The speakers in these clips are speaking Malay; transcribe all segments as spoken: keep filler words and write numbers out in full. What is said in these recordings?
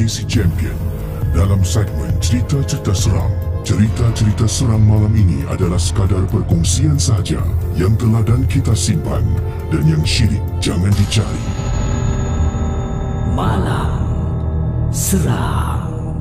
K C Champion. Dalam segmen cerita-cerita seram, cerita-cerita seram malam ini adalah sekadar perkongsian sahaja yang teladan kita simpan dan yang syirik jangan dicari. Malam Seram.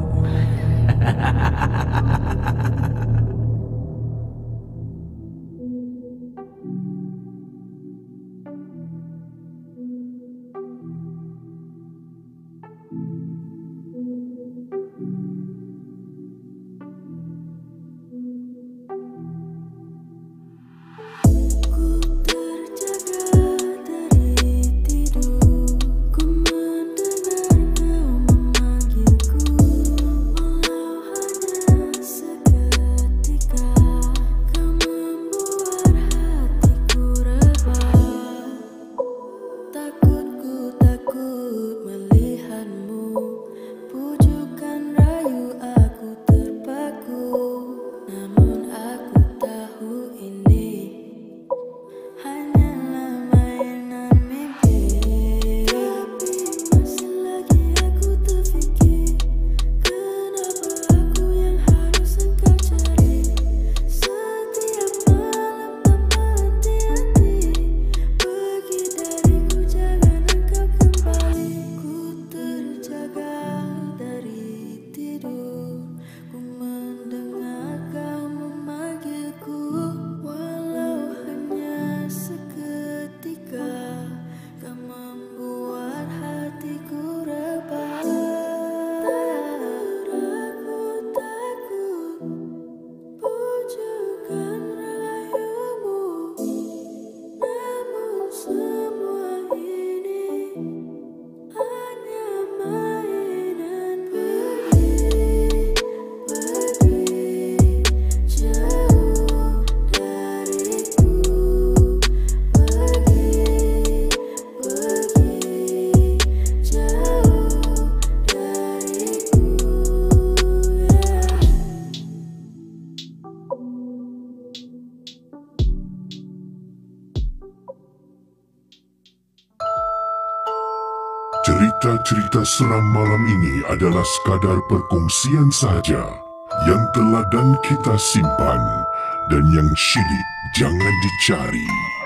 Cerita-cerita seram malam ini adalah sekadar perkongsian sahaja yang teladan kita simpan dan yang syirik jangan dicari.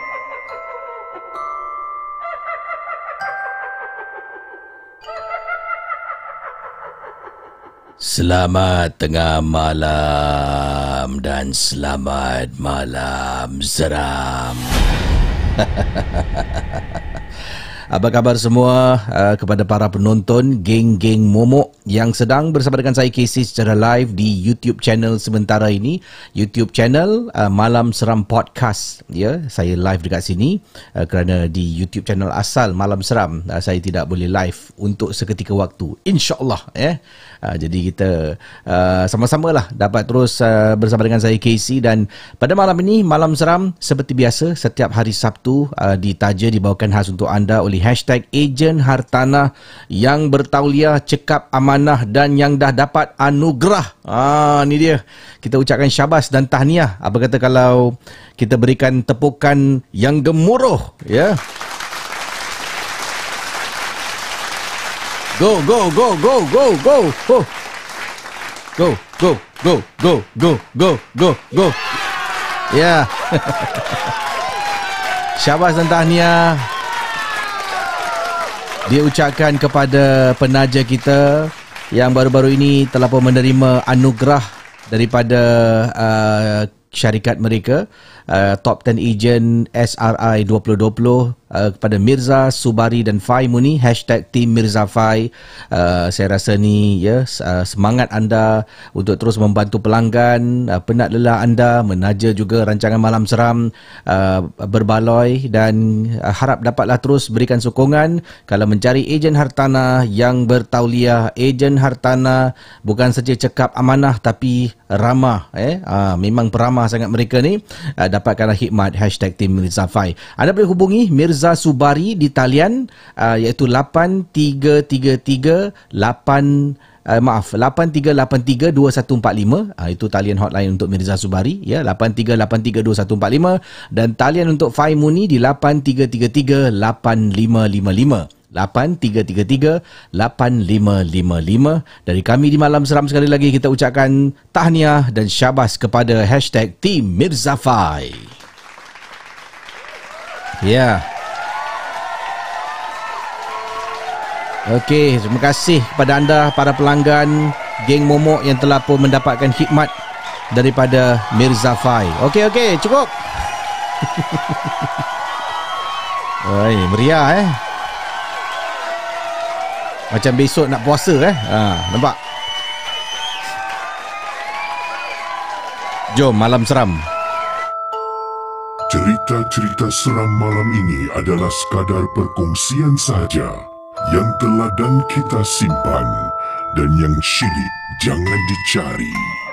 Selamat tengah malam dan selamat malam seram. Apa khabar semua uh, kepada para penonton geng-geng momok yang sedang bersama dengan saya K C secara live di YouTube channel sementara ini, YouTube channel uh, Malam Seram Podcast. Ya, saya live dekat sini uh, kerana di YouTube channel asal Malam Seram uh, saya tidak boleh live untuk seketika waktu. InsyaAllah ya. Uh, jadi kita uh, sama-sama lah dapat terus uh, bersama dengan saya K C, dan pada malam ini Malam Seram seperti biasa setiap hari Sabtu uh, ditaja dibawakan khas untuk anda oleh hashtag Ejen Hartanah yang bertauliah, cekap amanah dan yang dah dapat anugerah. Ah, ni dia. Kita ucapkan syabas dan tahniah. Apa kata kalau kita berikan tepukan yang gemuruh, ya. Go, go, go, go, go, go. Go. Go, go, go, go, go, go, go, go. Ya. Syabas dan tahniah diucapkan kepada penaja kita yang baru-baru ini telah pun menerima anugerah daripada uh, syarikat mereka, uh, Top sepuluh Agent S R I dua ribu dua puluh, uh, kepada Mirza Subari dan Fai Muni, hashtag Team Mirza Fai. Uh, saya rasa ni ya, uh, semangat anda untuk terus membantu pelanggan, uh, penat lelah anda menaja juga rancangan Malam Seram uh, berbaloi, dan uh, harap dapatlah terus berikan sokongan kalau mencari ejen hartanah yang bertauliah. Ejen hartanah bukan saja cekap amanah tapi ramah, eh uh, memang peramah sangat mereka ni. Uh, dapatkanlah hikmat hashtag Team Mirza Fai. Anda boleh hubungi Mirza Subari di talian uh, iaitu lapan tiga tiga tiga lapan Uh, maaf, lapan tiga lapan tiga dua satu empat lima. Uh, itu talian hotline untuk Mirza Subari, ya, lapan tiga lapan tiga dua satu empat lima, dan talian untuk Fai Muni di lapan tiga tiga tiga lapan lima lima lima. lapan tiga tiga tiga lapan lima lima lima. Dari kami di Malam Seram sekali lagi kita ucapkan tahniah dan syabas kepada hashtag Team Mirzafai. Ya. Yeah. Okey, terima kasih kepada anda para pelanggan Geng Momok yang telah pun mendapatkan khidmat daripada Mirzafai. Okey, okey, cukup. Oi, meriah eh. Macam besok nak puasa eh. Ha, nampak? Jom Malam Seram. Cerita-cerita seram malam ini adalah sekadar perkongsian sahaja yang telah dan kita simpan, dan yang syilid jangan dicari.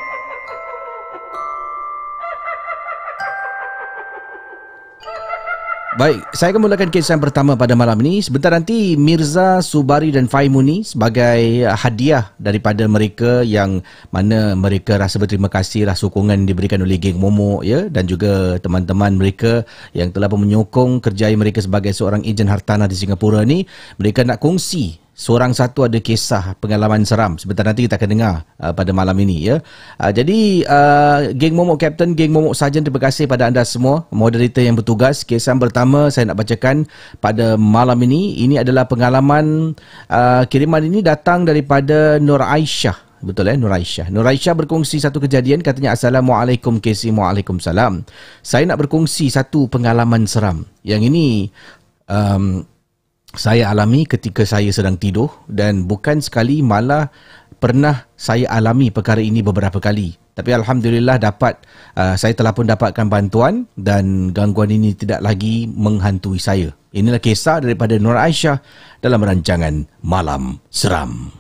Baik, saya akan mulakan kisah yang pertama pada malam ini. Sebentar nanti Mirza, Subari dan Faimuni sebagai hadiah daripada mereka yang mana mereka rasa berterima kasih lah sokongan diberikan oleh Geng Momok ya, dan juga teman-teman mereka yang telah menyokong kerjaya mereka sebagai seorang ejen hartanah di Singapura ni. Mereka nak kongsi seorang satu ada kisah pengalaman seram. Sebentar nanti kita akan dengar uh, pada malam ini ya. Uh, jadi uh, Geng Momok Captain, Geng Momok Sarjan, terima kasih pada anda semua moderator yang bertugas. Kisah yang pertama saya nak bacakan pada malam ini. Ini adalah pengalaman uh, kiriman ini datang daripada Nur Aisyah. Betul eh, Nur Aisyah. Nur Aisyah berkongsi satu kejadian, katanya Assalamualaikum K C. Waalaikumsalam. Saya nak berkongsi satu pengalaman seram. Yang ini um, saya alami ketika saya sedang tidur, dan bukan sekali, malah pernah saya alami perkara ini beberapa kali. Tapi Alhamdulillah dapat uh, saya telah pun dapatkan bantuan dan gangguan ini tidak lagi menghantui saya. Inilah kisah daripada Nur Aisyah dalam rancangan Malam Seram.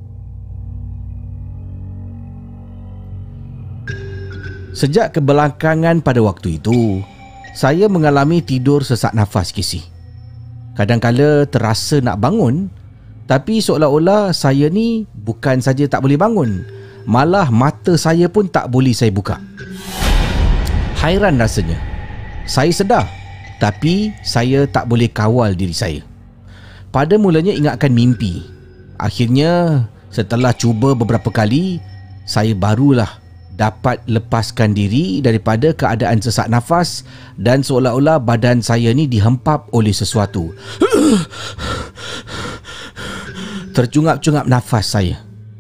Sejak kebelakangan pada waktu itu, saya mengalami tidur sesak nafas, Kisi. Kadang-kala terasa nak bangun, tapi seolah-olah saya ni bukan saja tak boleh bangun, malah mata saya pun tak boleh saya buka. Hairan rasanya. Saya sedar, tapi saya tak boleh kawal diri saya. Pada mulanya ingatkan mimpi. Akhirnya, setelah cuba beberapa kali, saya barulah dapat lepaskan diri daripada keadaan sesak nafas dan seolah-olah badan saya ni dihempap oleh sesuatu. Tercungap-cungap nafas saya.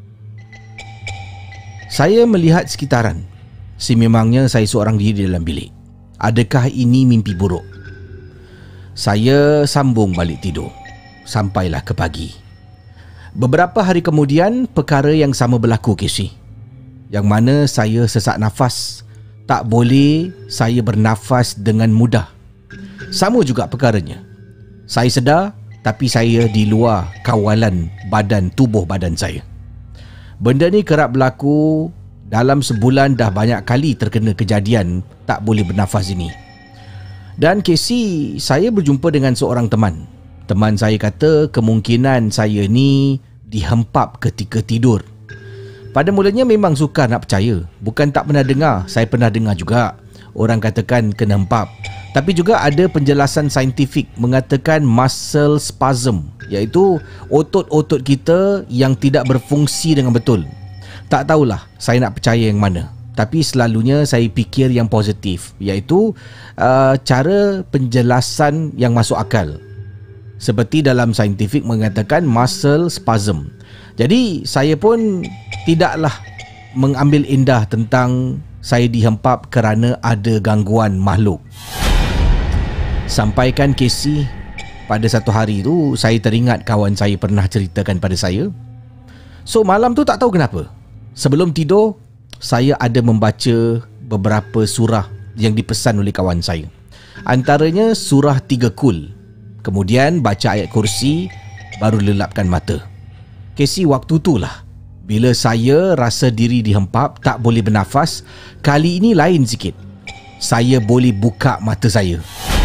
Saya melihat sekitaran. Sememangnya saya seorang diri dalam bilik. Adakah ini mimpi buruk? Saya sambung balik tidur. Sampailah ke pagi. Beberapa hari kemudian, perkara yang sama berlaku, Casey. Yang mana saya sesak nafas. Tak boleh saya bernafas dengan mudah. Sama juga perkaranya. Saya sedar, tapi saya di luar kawalan badan tubuh badan saya. Benda ni kerap berlaku. Dalam sebulan dah banyak kali terkena kejadian tak boleh bernafas ini. Dan Casey, saya berjumpa dengan seorang teman. Teman saya kata kemungkinan saya ni dihempap ketika tidur. Pada mulanya memang sukar nak percaya. Bukan tak pernah dengar, saya pernah dengar juga orang katakan kena hempap. Tapi juga ada penjelasan saintifik mengatakan muscle spasm, iaitu otot-otot kita yang tidak berfungsi dengan betul. Tak tahulah saya nak percaya yang mana. Tapi selalunya saya fikir yang positif, iaitu uh, cara penjelasan yang masuk akal. Seperti dalam saintifik mengatakan muscle spasm. Jadi saya pun tidaklah mengambil indah tentang saya dihempap kerana ada gangguan makhluk. Sampaikan Casey, pada satu hari tu saya teringat kawan saya pernah ceritakan pada saya. So malam tu tak tahu kenapa, sebelum tidur saya ada membaca beberapa surah yang dipesan oleh kawan saya. Antaranya surah tiga kul. Kemudian baca ayat kursi, baru lelapkan mata. Casey, waktu itulah bila saya rasa diri dihempap, tak boleh bernafas. Kali ini lain sikit. Saya boleh buka mata saya.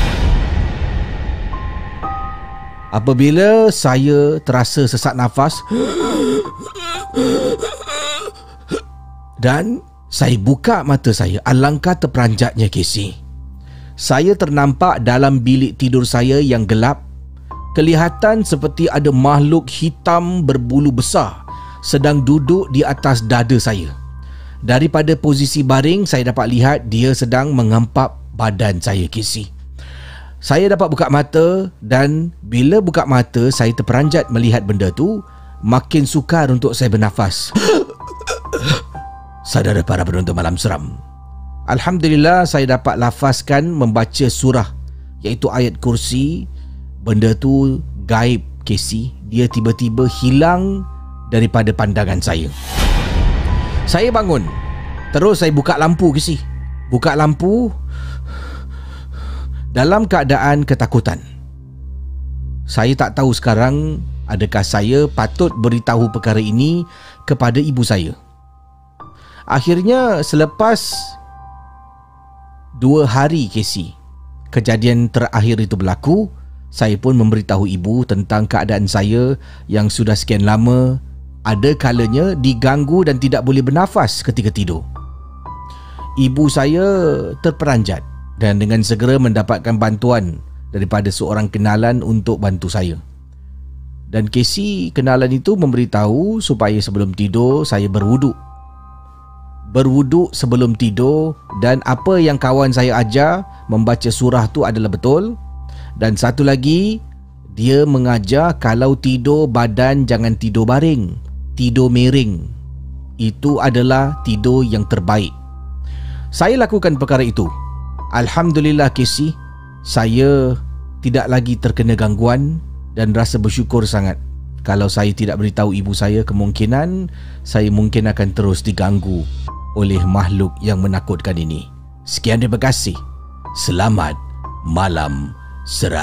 Apabila saya terasa sesak nafas dan saya buka mata saya, alangkah terperanjatnya, Casey. Saya ternampak dalam bilik tidur saya yang gelap, kelihatan seperti ada makhluk hitam berbulu besar sedang duduk di atas dada saya. Daripada posisi baring, saya dapat lihat dia sedang menghempap badan saya, Casey. Saya dapat buka mata dan bila buka mata, saya terperanjat melihat benda tu. Makin sukar untuk saya bernafas. Saudara para penonton Malam Seram, alhamdulillah saya dapat lafazkan membaca surah, iaitu ayat kursi. Benda tu gaib, Casey. Dia tiba-tiba hilang daripada pandangan saya. Saya bangun. Terus saya buka lampu, Casey. Buka lampu dalam keadaan ketakutan. Saya tak tahu sekarang adakah saya patut beritahu perkara ini kepada ibu saya. Akhirnya selepas dua hari, Casey, kejadian terakhir itu berlaku, saya pun memberitahu ibu tentang keadaan saya yang sudah sekian lama ada kalanya diganggu dan tidak boleh bernafas ketika tidur. Ibu saya terperanjat dan dengan segera mendapatkan bantuan daripada seorang kenalan untuk bantu saya. Dan Casey, kenalan itu memberitahu supaya sebelum tidur saya berwuduk. Berwuduk sebelum tidur, dan apa yang kawan saya ajar membaca surah tu adalah betul. Dan satu lagi, dia mengajar kalau tidur badan jangan tidur baring, tidur miring. Itu adalah tidur yang terbaik. Saya lakukan perkara itu. Alhamdulillah, Casey, saya tidak lagi terkena gangguan dan rasa bersyukur sangat. Kalau saya tidak beritahu ibu saya, kemungkinan saya mungkin akan terus diganggu oleh makhluk yang menakutkan ini. Sekian, terima kasih. Selamat Malam Seram.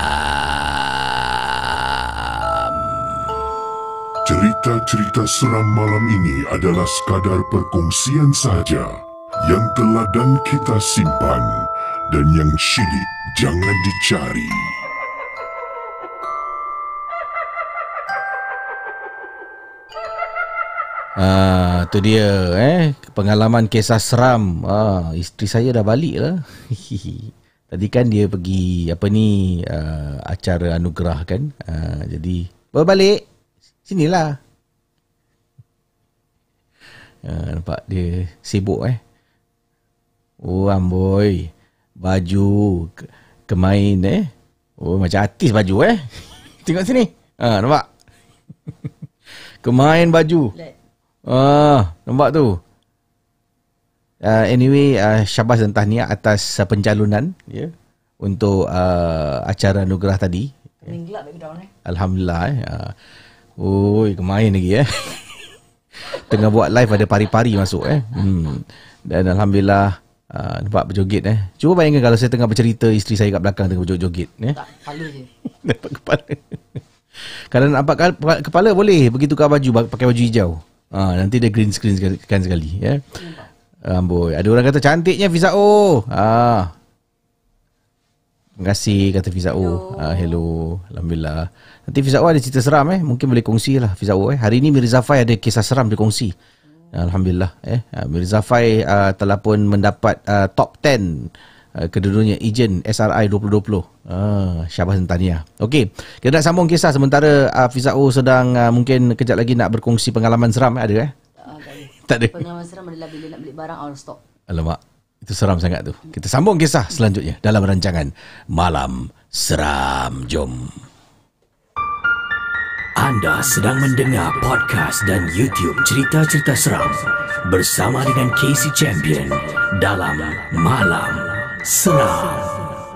Cerita-cerita seram malam ini adalah sekadar perkongsian sahaja yang telah dan kita simpan, dan yang syilid jangan dicari. Ah, tu dia eh pengalaman kisah seram. Ah, isteri saya dah balik lah. Tadi kan dia pergi apa ni uh, acara anugerah kan. Uh, jadi baru balik. Sinilah. Uh, nampak dia sibuk eh. Oh amboi. Baju ke- kemain eh. Oh macam artis baju eh. Tengok sini. Ah, nampak. Kemain baju. Ah, nampak tu. Uh, anyway, uh, syabas dan tahniah atas uh, pencalonan ya, untuk uh, acara anugerah tadi. Gelap background eh. Alhamdulillah eh. Uh, oi, kemain lagi eh. Tengah buat live ada pari-pari masuk eh. Hmm. Dan alhamdulillah uh, nampak berjoget eh. Cuba bayangkan kalau saya tengah bercerita, isteri saya kat belakang tengah berjoget-joget eh. Tak, kepala je. Dapat kepala. Kalau nak nampak kepala boleh pergi tukar baju pakai baju hijau. Ah, nanti dia green screen sekali, kan sekali ya. Amboi, ada orang kata cantiknya Fizao. Ah. Terima kasih kata Fizao. Ah, hello. Alhamdulillah. Nanti Fizao ada cerita seram eh, mungkin boleh kongsi lah Fizao eh. Hari ni Mirza Fai ada kisah seram dia kongsi. Alhamdulillah eh. Mirza Fai uh, telah pun mendapat uh, top ten uh, kedua-duanya ejen S R I dua ribu dua puluh. Ah, syabas dan tahniah. Okey, kita nak sambung kisah sementara uh, Fizao sedang uh, mungkin kejap lagi nak berkongsi pengalaman seram eh? Ada eh? Uh, tak ada. Tak ada. Pengalaman seram adalah bila nak beli barang out of stock. Alamak, itu seram sangat tu. Kita sambung kisah selanjutnya dalam rancangan Malam Seram. Jom. Anda sedang mendengar podcast dan YouTube cerita-cerita seram bersama dengan Casey Champion dalam Malam Seram.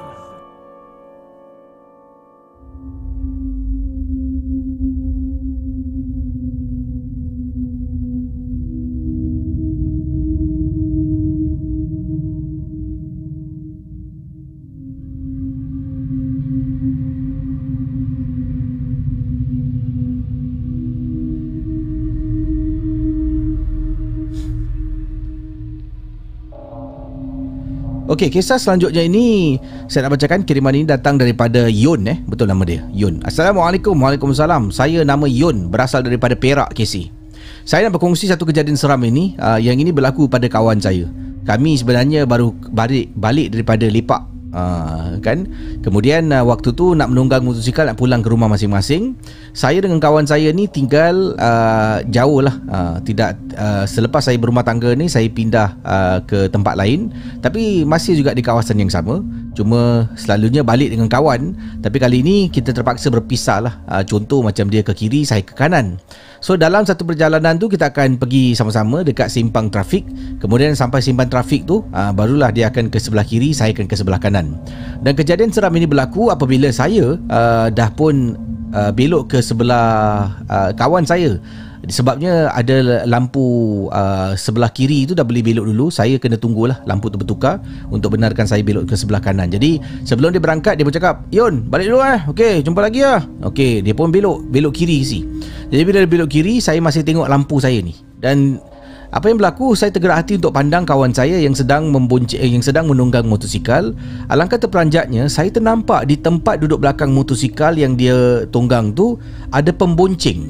Okey, kisah selanjutnya ini saya nak bacakan. Kiriman ini datang daripada Yun eh. Betul nama dia, Yun. Assalamualaikum. Waalaikumsalam. Saya nama Yun, berasal daripada Perak, Casey. Saya nak berkongsi satu kejadian seram ini. uh, Yang ini berlaku pada kawan saya. Kami sebenarnya baru balik, balik daripada lepak Uh, kan kemudian uh, waktu tu nak menunggang motosikal nak pulang ke rumah masing-masing. Saya dengan kawan saya ni tinggal uh, jauh lah, uh, tidak uh, selepas saya berumah tangga ni saya pindah uh, ke tempat lain, tapi masih juga di kawasan yang sama, cuma selalunya balik dengan kawan. Tapi kali ni kita terpaksa berpisah lah. uh, Contoh macam dia ke kiri, saya ke kanan. So dalam satu perjalanan tu kita akan pergi sama-sama dekat simpang trafik. Kemudian sampai simpang trafik tu uh, barulah dia akan ke sebelah kiri, saya akan ke sebelah kanan. Dan kejadian seram ini berlaku apabila saya uh, dah pun uh, belok ke sebelah uh, kawan saya. Sebabnya ada lampu uh, sebelah kiri itu dah boleh belok dulu. Saya kena tunggulah lampu tu bertukar untuk benarkan saya belok ke sebelah kanan. Jadi sebelum dia berangkat, dia pun cakap, "Yun, balik dulu eh. Okey, jumpa lagi lah." Okey, dia pun belok belok kiri si. Jadi bila dia belok kiri, saya masih tengok lampu saya ni. Dan apa yang berlaku, saya tergerak hati untuk pandang kawan saya yang sedang membonceng, yang sedang menunggang motosikal. Alangkah terperanjatnya, saya ternampak di tempat duduk belakang motosikal yang dia tunggang tu ada pembonceng.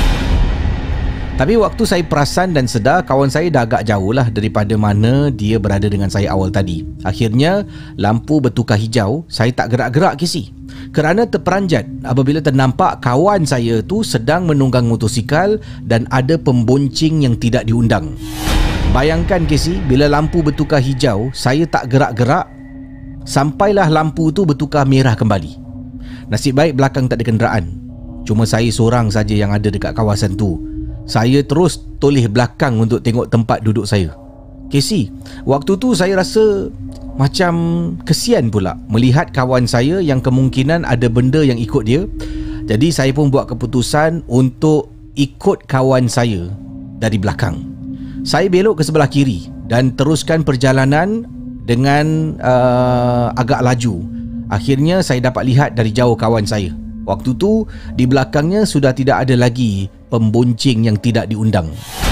Tapi waktu saya perasan dan sedar, kawan saya dah agak jauh lah daripada mana dia berada dengan saya awal tadi. Akhirnya lampu bertukar hijau. Saya tak gerak-gerak Casey, kerana terperanjat apabila ternampak kawan saya tu sedang menunggang motosikal dan ada pembonceng yang tidak diundang. Bayangkan Casey, bila lampu bertukar hijau, saya tak gerak-gerak sampailah lampu tu bertukar merah kembali. Nasib baik belakang tak ada kenderaan, cuma saya seorang saja yang ada dekat kawasan tu. Saya terus toleh belakang untuk tengok tempat duduk saya. Casey, waktu tu saya rasa macam kesian pula melihat kawan saya yang kemungkinan ada benda yang ikut dia. Jadi saya pun buat keputusan untuk ikut kawan saya dari belakang. Saya belok ke sebelah kiri dan teruskan perjalanan dengan uh, agak laju. Akhirnya saya dapat lihat dari jauh kawan saya. Waktu tu di belakangnya sudah tidak ada lagi pembonceng yang tidak diundang.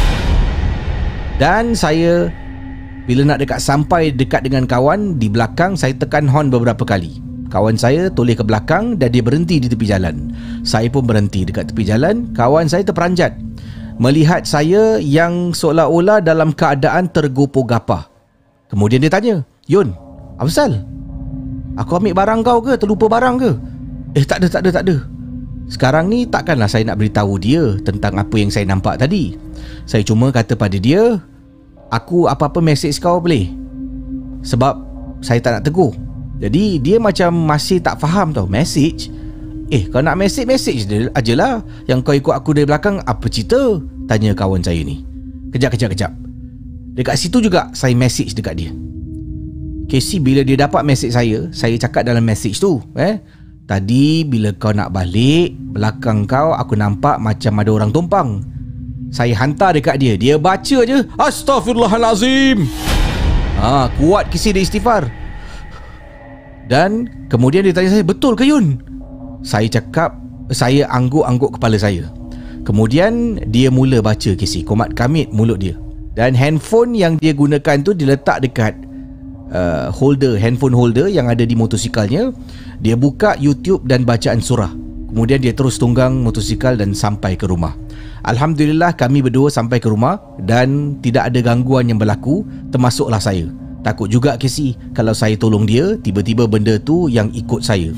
Dan saya bila nak dekat sampai dekat dengan kawan, di belakang saya tekan horn beberapa kali. Kawan saya toleh ke belakang dan dia berhenti di tepi jalan. Saya pun berhenti dekat tepi jalan. Kawan saya terperanjat melihat saya yang seolah-olah dalam keadaan tergopoh-gapah. Kemudian dia tanya, "Yun, apa pasal? Aku ambil barang kau ke? Terlupa barang ke?" Eh tak ada, tak ada, tak ada. Sekarang ni takkanlah saya nak beritahu dia tentang apa yang saya nampak tadi. Saya cuma kata pada dia, "Aku apa-apa mesej kau boleh?" Sebab saya tak nak tegur. Jadi dia macam masih tak faham tau. Mesej? Eh, kau nak mesej, mesej je lah. Yang kau ikut aku dari belakang, apa cerita? Tanya kawan saya ni. Kejap, kejap, kejap. Dekat situ juga saya mesej dekat dia. Casey, bila dia dapat mesej saya, saya cakap dalam mesej tu, eh, "Tadi bila kau nak balik, belakang kau aku nampak macam ada orang tumpang." Saya hantar dekat dia. Dia baca je, "Astaghfirullahalazim." Ah, kuat Casey dia istighfar. Dan kemudian dia tanya saya, "Betul ke Yun?" Saya cakap, saya angguk-angguk kepala saya. Kemudian dia mula baca Casey, komat kamit mulut dia. Dan handphone yang dia gunakan tu diletak dekat uh, holder, handphone holder yang ada di motosikalnya. Dia buka YouTube dan bacaan surah. Kemudian dia terus tunggang motosikal dan sampai ke rumah. Alhamdulillah kami berdua sampai ke rumah dan tidak ada gangguan yang berlaku, termasuklah saya. Takut juga Casey, kalau saya tolong dia, tiba-tiba benda tu yang ikut saya.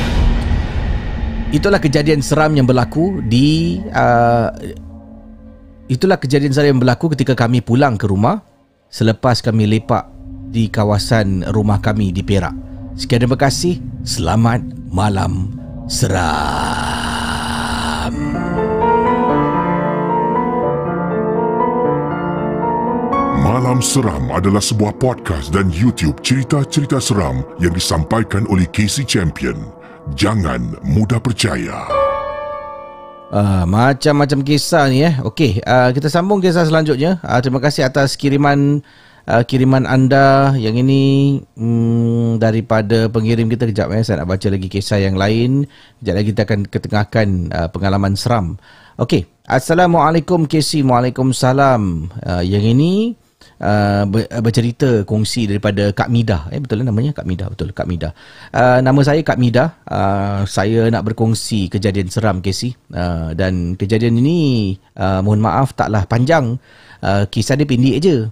Itulah kejadian seram yang berlaku di uh, Itulah kejadian seram yang berlaku ketika kami pulang ke rumah selepas kami lepak di kawasan rumah kami di Perak. Sekian terima kasih. Selamat malam seram. Malam Seram adalah sebuah podcast dan YouTube cerita-cerita seram yang disampaikan oleh Casey Champion. Jangan mudah percaya. Uh, macam-macam kisah ni eh. Okey, uh, kita sambung kisah selanjutnya. Uh, terima kasih atas kiriman Uh, kiriman anda yang ini hmm, daripada pengirim kita. Kejap eh, saya nak baca lagi kisah yang lain. Kejap lagi kita akan ketengahkan uh, pengalaman seram. Okey, Assalamualaikum Casey. Waalaikumsalam. Uh, yang ini uh, ber, bercerita kongsi daripada Kak Midah. Eh betul lah namanya Kak Midah, betul Kak Midah. Uh, nama saya Kak Midah. Uh, saya nak berkongsi kejadian seram Casey. Uh, dan kejadian ini uh, mohon maaf taklah panjang. Uh, kisah dia pendek je.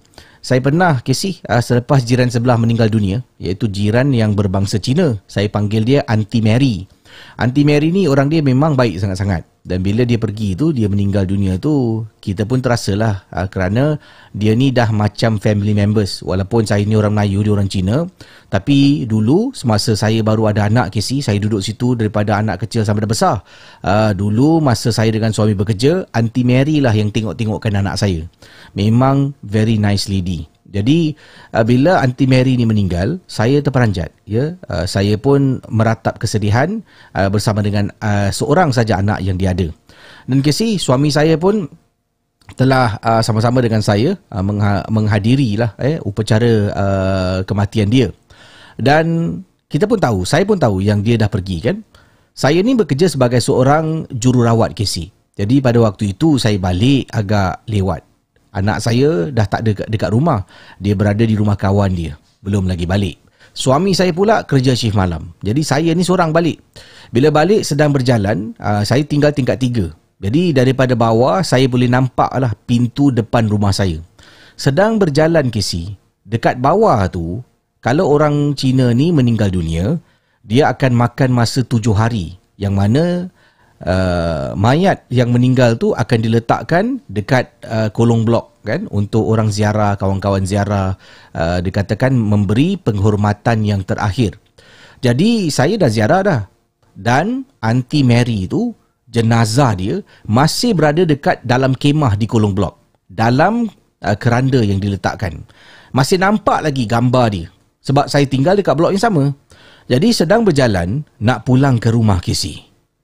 Saya pernah, Casey, uh, selepas jiran sebelah meninggal dunia, iaitu jiran yang berbangsa Cina. Saya panggil dia Aunty Mary. Aunty Mary ni orang dia memang baik sangat-sangat. Dan bila dia pergi tu, dia meninggal dunia tu, kita pun terasalah uh, kerana dia ni dah macam family members. Walaupun saya ni orang Melayu, dia orang Cina. Tapi dulu, semasa saya baru ada anak, Casey, saya duduk situ daripada anak kecil sampai dah besar. Uh, dulu, masa saya dengan suami bekerja, Aunty Mary lah yang tengok-tengokkan anak saya. Memang very nice lady. Jadi uh, bila Aunty Mary ni meninggal, saya terperanjat, ya. Uh, saya pun meratap kesedihan uh, bersama dengan uh, seorang saja anak yang dia ada. Dan Casey, suami saya pun telah uh, sama-sama dengan saya uh, mengha- menghadirilah eh upacara uh, kematian dia. Dan kita pun tahu, saya pun tahu yang dia dah pergi, kan. Saya ni bekerja sebagai seorang jururawat, Casey. Jadi pada waktu itu saya balik agak lewat. Anak saya dah tak ada dekat rumah. Dia berada di rumah kawan dia. Belum lagi balik. Suami saya pula kerja shift malam. Jadi saya ni seorang balik. Bila balik sedang berjalan, uh, saya tinggal tingkat tiga. Jadi daripada bawah saya boleh nampak lah pintu depan rumah saya. Sedang berjalan, Casey, dekat bawah tu, kalau orang Cina ni meninggal dunia, dia akan makan masa tujuh hari. Yang mana Uh, mayat yang meninggal tu akan diletakkan dekat uh, kolong blok, kan, untuk orang ziarah, kawan-kawan ziarah, uh, dikatakan memberi penghormatan yang terakhir. Jadi saya dah ziarah dah, dan Aunty Mary tu, jenazah dia masih berada dekat dalam kemah di kolong blok, dalam uh, keranda yang diletakkan. Masih nampak lagi gambar dia, sebab saya tinggal dekat blok yang sama. Jadi sedang berjalan nak pulang ke rumah, Casey,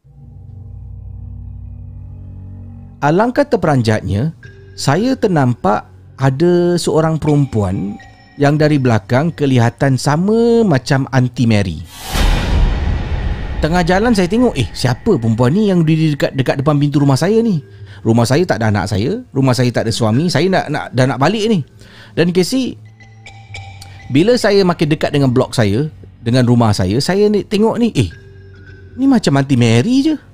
alangkah terperanjatnya, saya ternampak ada seorang perempuan yang dari belakang kelihatan sama macam Aunty Mary. Tengah jalan saya tengok, eh siapa perempuan ni yang berdiri dekat, dekat depan pintu rumah saya ni? Rumah saya tak ada anak saya, rumah saya tak ada suami, saya nak, nak dah nak balik ni. Dan Casey, bila saya makin dekat dengan blok saya, dengan rumah saya, saya ni, tengok ni, eh ni macam Aunty Mary je.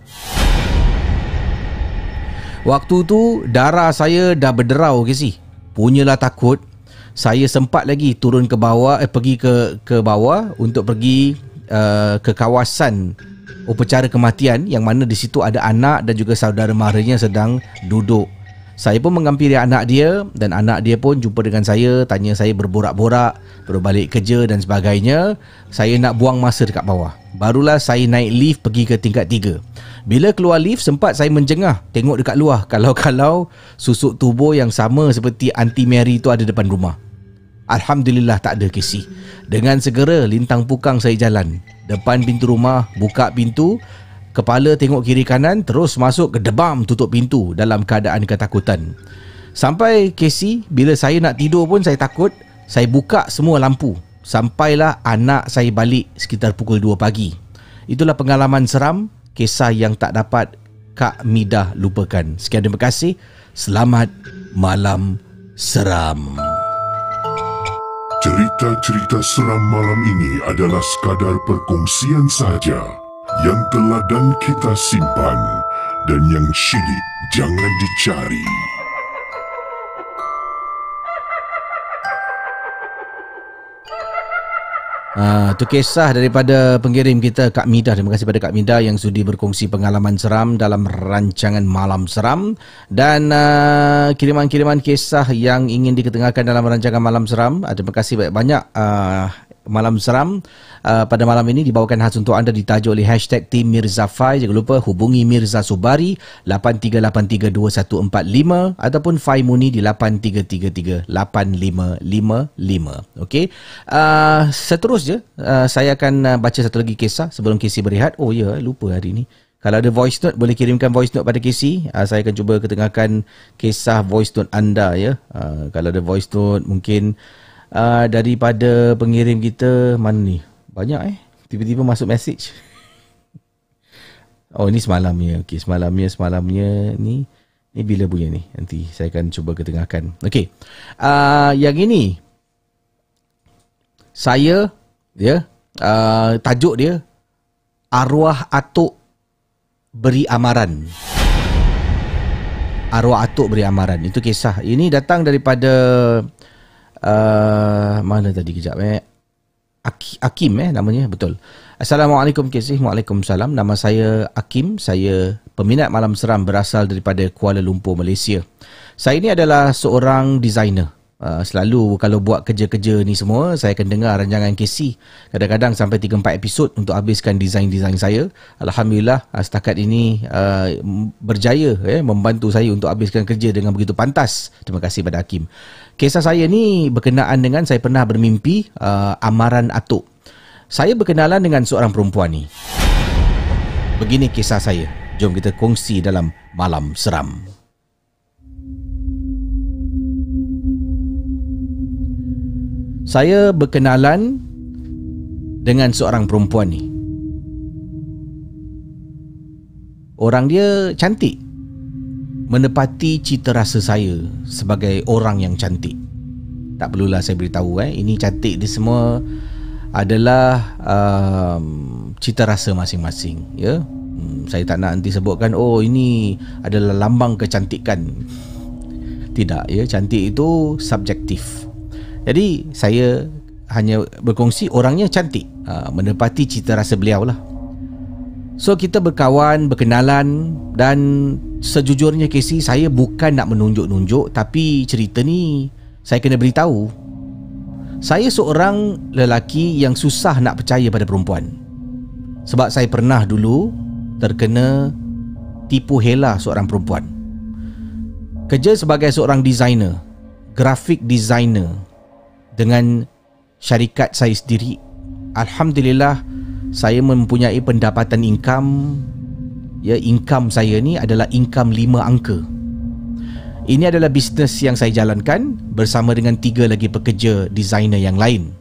Waktu tu darah saya dah berderau, Casey. Punyalah takut. Saya sempat lagi turun ke bawah, eh, pergi ke ke bawah untuk pergi uh, ke kawasan upacara kematian, yang mana di situ ada anak dan juga saudara maranya sedang duduk. Saya pun menghampiri anak dia, dan anak dia pun jumpa dengan saya, tanya saya berborak-borak, baru balik kerja dan sebagainya. Saya nak buang masa dekat bawah. Barulah saya naik lift pergi ke tingkat tiga. Bila keluar lift, sempat saya menjengah tengok dekat luar, kalau-kalau susuk tubuh yang sama seperti Aunty Mary tu ada depan rumah. Alhamdulillah tak ada, Casey. Dengan segera lintang pukang saya jalan depan pintu rumah, buka pintu, kepala tengok kiri kanan, terus masuk ke debam, tutup pintu dalam keadaan ketakutan. Sampai, Casey, bila saya nak tidur pun saya takut. Saya buka semua lampu. Sampailah anak saya balik sekitar pukul dua pagi. Itulah pengalaman seram, kisah yang tak dapat Kak Midah lupakan. Sekian, terima kasih. Selamat malam seram. Cerita-cerita seram malam ini adalah sekadar perkongsian saja yang telah dan kita simpan, dan yang syilid jangan dicari. Uh, itu kisah daripada pengirim kita, Kak Midah. Terima kasih pada Kak Midah yang sudi berkongsi pengalaman seram dalam rancangan Malam Seram. Dan uh, kiriman-kiriman kisah yang ingin diketengahkan dalam rancangan Malam Seram, uh, terima kasih banyak-banyak. uh, Malam Seram uh, pada malam ini dibawakan khas untuk anda, ditajuk oleh hashtag Tim Mirza Fai. Jangan lupa hubungi Mirza Subari lapan tiga lapan tiga dua satu empat lima ataupun Fai Muni di lapan tiga tiga tiga lapan lima lima lima. Okey. Uh, seterusnya uh, saya akan uh, baca satu lagi kisah sebelum Casey berehat. Oh ya, lupa hari ini. Kalau ada voice note, boleh kirimkan voice note pada Casey. Uh, saya akan cuba ketengahkan kisah voice note anda, ya. Uh, kalau ada voice note, mungkin Uh, daripada pengirim kita, mana ni? Banyak eh. Tiba-tiba masuk message. Oh, ini semalamnya. Okey, semalamnya, semalamnya ni. Ni bila punya ni? Nanti saya akan cuba ketengahkan. Okey. Uh, yang ini, saya, ya, uh, tajuk dia, Arwah Atuk Beri Amaran. Arwah Atuk Beri Amaran. Itu kisah. Ini datang daripada uh, mana tadi kejap eh Akim eh namanya, betul. Assalamualaikum K C. Waalaikumsalam. Nama saya Akim. Saya peminat malam seram berasal daripada Kuala Lumpur, Malaysia. Saya ini adalah seorang designer. Uh, selalu kalau buat kerja-kerja ni semua, saya akan dengar rancangan K C. Kadang-kadang sampai tiga empat episod untuk habiskan desain-desain saya. Alhamdulillah uh, setakat ini uh, berjaya eh, membantu saya untuk habiskan kerja dengan begitu pantas. Terima kasih pada Hakim. Kisah saya ni berkenaan dengan saya pernah bermimpi uh, amaran atuk. Saya berkenalan dengan seorang perempuan ni. Begini kisah saya. Jom kita kongsi dalam Malam Seram. Saya berkenalan dengan seorang perempuan ni. Orang dia cantik, menepati cita rasa saya sebagai orang yang cantik. Tak perlulah saya beritahu eh, ini cantik dia semua adalah um, cita rasa masing-masing, ya. Hmm, saya tak nak nanti sebutkan oh ini adalah lambang kecantikan. Tidak, ya, cantik itu subjektif. Jadi saya hanya berkongsi orangnya cantik, uh, menepati cita rasa beliau lah. So kita berkawan, berkenalan, dan sejujurnya K C, saya bukan nak menunjuk-nunjuk, tapi cerita ni saya kena beritahu. Saya seorang lelaki yang susah nak percaya pada perempuan. Sebab saya pernah dulu terkena tipu hela seorang perempuan. Kerja sebagai seorang designer, graphic designer dengan syarikat saya sendiri. Alhamdulillah, saya mempunyai pendapatan income. Ya, income saya ni adalah income lima angka. Ini adalah bisnes yang saya jalankan bersama dengan tiga lagi pekerja designer yang lain.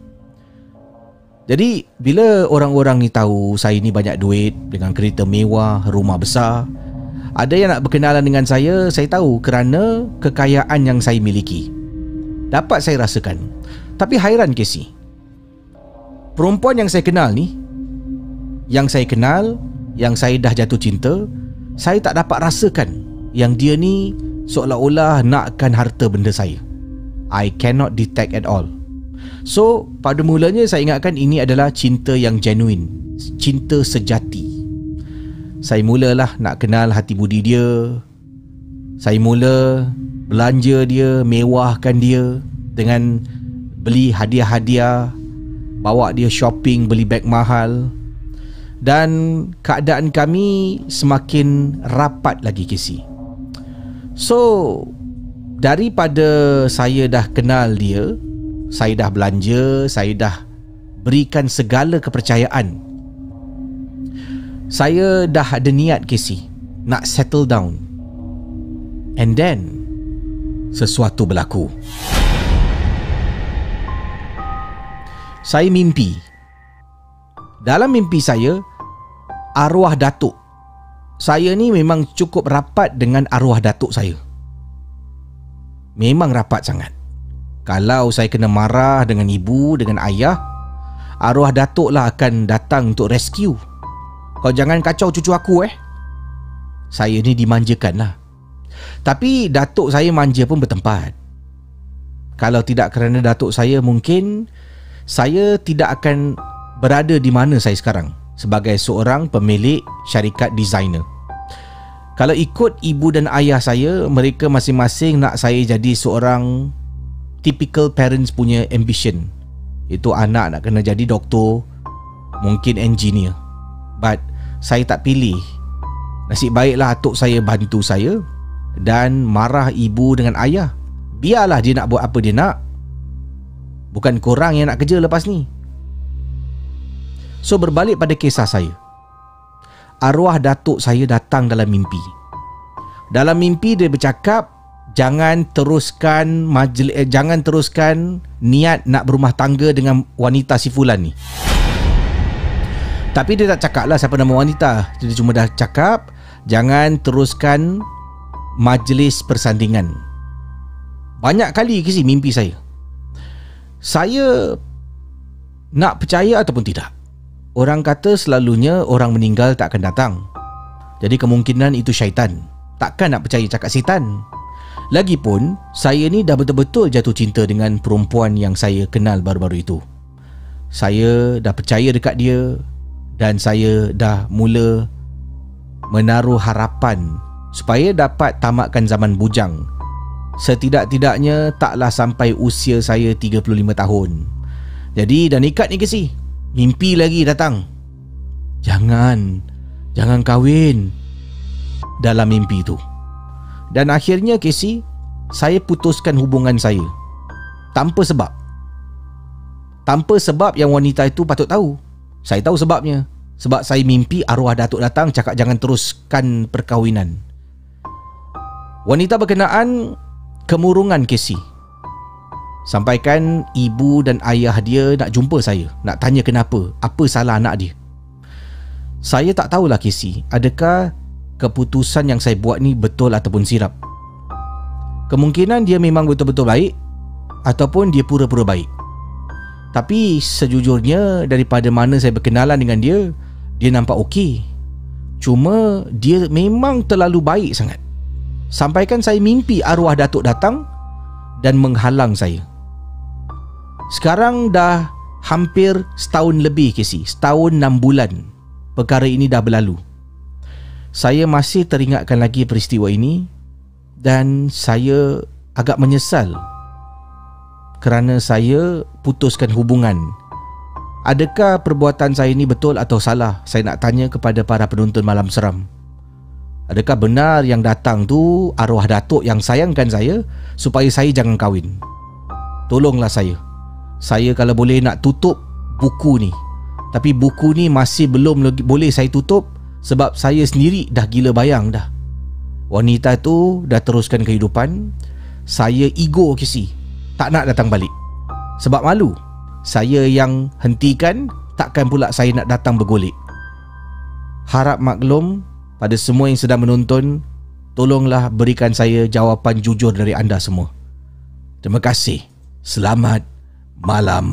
Jadi bila orang-orang ni tahu saya ni banyak duit, dengan kereta mewah, rumah besar, ada yang nak berkenalan dengan saya, saya tahu kerana kekayaan yang saya miliki. Dapat saya rasakan. Tapi hairan K C, perempuan yang saya kenal ni, Yang saya kenal, yang saya dah jatuh cinta, saya tak dapat rasakan yang dia ni seolah-olah nakkan harta benda saya. I cannot detect at all. So pada mulanya saya ingatkan ini adalah cinta yang genuine, cinta sejati. Saya mulalah nak kenal hati budi dia. Saya mula belanja dia, mewahkan dia dengan beli hadiah-hadiah, bawa dia shopping, beli beg mahal. Dan keadaan kami semakin rapat lagi K C. So daripada saya dah kenal dia, saya dah belanja, saya dah berikan segala kepercayaan, saya dah ada niat K C nak settle down. And then sesuatu berlaku. Saya mimpi. Dalam mimpi saya, arwah datuk saya ni memang cukup rapat dengan arwah datuk saya. Memang rapat sangat. Kalau saya kena marah dengan ibu, dengan ayah, arwah datuk lah akan datang untuk rescue. Kau jangan kacau cucu aku eh. Saya ni dimanjakan lah. Tapi datuk saya manja pun bertempat. Kalau tidak kerana datuk saya, mungkin saya tidak akan berada di mana saya sekarang sebagai seorang pemilik syarikat designer. Kalau ikut ibu dan ayah saya, mereka masing-masing nak saya jadi seorang typical parents punya ambition. Itu anak nak kena jadi doktor, mungkin engineer. But saya tak pilih. Nasib baiklah atuk saya bantu saya dan marah ibu dengan ayah. Biarlah dia nak buat apa dia nak. Bukan korang yang nak kerja lepas ni. So berbalik pada kisah saya. Arwah datuk saya datang dalam mimpi. Dalam mimpi dia bercakap, jangan teruskan majlis, eh, jangan teruskan niat nak berumah tangga dengan wanita si fulan ni. Tapi dia tak cakap lah siapa nama wanita. Dia cuma dah cakap, jangan teruskan majlis persandingan. Banyak kali kisi mimpi saya. Saya nak percaya ataupun tidak. Orang kata selalunya orang meninggal tak akan datang. Jadi kemungkinan itu syaitan. Takkan nak percaya cakap syaitan. Lagipun, saya ni dah betul-betul jatuh cinta dengan perempuan yang saya kenal baru-baru itu. Saya dah percaya dekat dia dan saya dah mula menaruh harapan supaya dapat tamatkan zaman bujang. Setidak-tidaknya taklah sampai usia saya tiga puluh lima tahun. Jadi dah nikat ni Casey. Mimpi lagi datang. Jangan, jangan kahwin dalam mimpi tu. Dan akhirnya Casey, saya putuskan hubungan saya tanpa sebab. Tanpa sebab yang wanita itu patut tahu. Saya tahu sebabnya. Sebab saya mimpi arwah datuk datang cakap jangan teruskan perkahwinan. Wanita berkenaan kemurungan Casey. Sampaikan ibu dan ayah dia nak jumpa saya, nak tanya kenapa, apa salah anak dia. Saya tak tahulah Casey, adakah keputusan yang saya buat ni betul ataupun sirap. Kemungkinan dia memang betul-betul baik ataupun dia pura-pura baik. Tapi sejujurnya daripada mana saya berkenalan dengan dia, dia nampak okey. Cuma dia memang terlalu baik sangat. Sampaikan saya mimpi arwah datuk datang dan menghalang saya. Sekarang dah hampir setahun lebih Casey, setahun enam bulan perkara ini dah berlalu. Saya masih teringatkan lagi peristiwa ini dan saya agak menyesal kerana saya putuskan hubungan. Adakah perbuatan saya ini betul atau salah? Saya nak tanya kepada para penonton Malam Seram. Adakah benar yang datang tu arwah datuk yang sayangkan saya supaya saya jangan kahwin? Tolonglah saya. Saya kalau boleh nak tutup buku ni. Tapi buku ni masih belum lagi boleh saya tutup sebab saya sendiri dah gila bayang dah. Wanita tu dah teruskan kehidupan. Saya ego Casey, tak nak datang balik. Sebab malu. Saya yang hentikan, takkan pula saya nak datang bergolek. Harap maklum pada semua yang sedang menonton, tolonglah berikan saya jawapan jujur dari anda semua. Terima kasih. Selamat Malam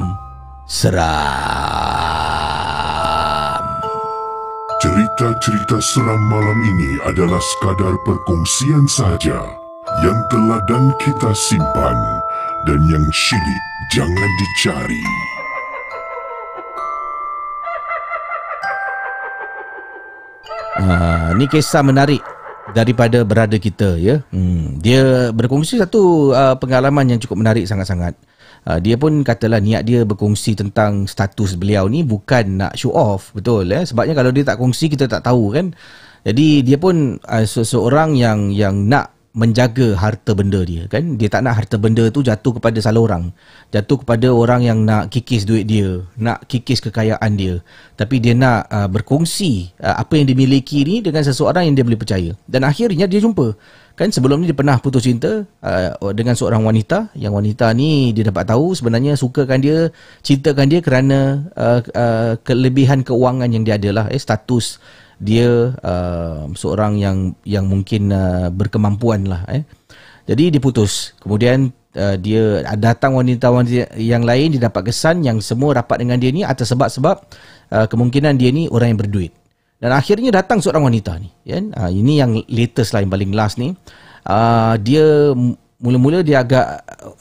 Seram. Cerita-cerita seram malam ini adalah sekadar perkongsian sahaja yang telah dan kita simpan, dan yang syilid jangan dicari. Ha, ni kisah menarik daripada berada kita ya. Hmm, dia berkongsi satu uh, pengalaman yang cukup menarik sangat-sangat. Uh, dia pun katalah niat dia berkongsi tentang status beliau ni bukan nak show off, betul ya. Sebabnya kalau dia tak kongsi kita tak tahu kan. Jadi dia pun uh, seseorang yang yang nak menjaga harta benda dia kan. Dia tak nak harta benda tu jatuh kepada salah orang, jatuh kepada orang yang nak kikis duit dia, nak kikis kekayaan dia. Tapi dia nak uh, berkongsi uh, apa yang dimiliki ni dengan seseorang yang dia boleh percaya. Dan akhirnya dia jumpa kan. Sebelum ni dia pernah putus cinta uh, dengan seorang wanita. Yang wanita ni dia dapat tahu sebenarnya sukakan dia, cintakan dia kerana uh, uh, kelebihan keuangan yang dia ada lah, eh, status dia uh, seorang yang yang mungkin uh, berkemampuan lah eh. Jadi dia putus. Kemudian uh, dia datang wanita-wanita yang lain, dia dapat kesan yang semua rapat dengan dia ni atas sebab-sebab uh, kemungkinan dia ni orang yang berduit. Dan akhirnya datang seorang wanita ni kan. Uh, ini yang latest lah, yang paling last ni. Uh, dia mula-mula dia agak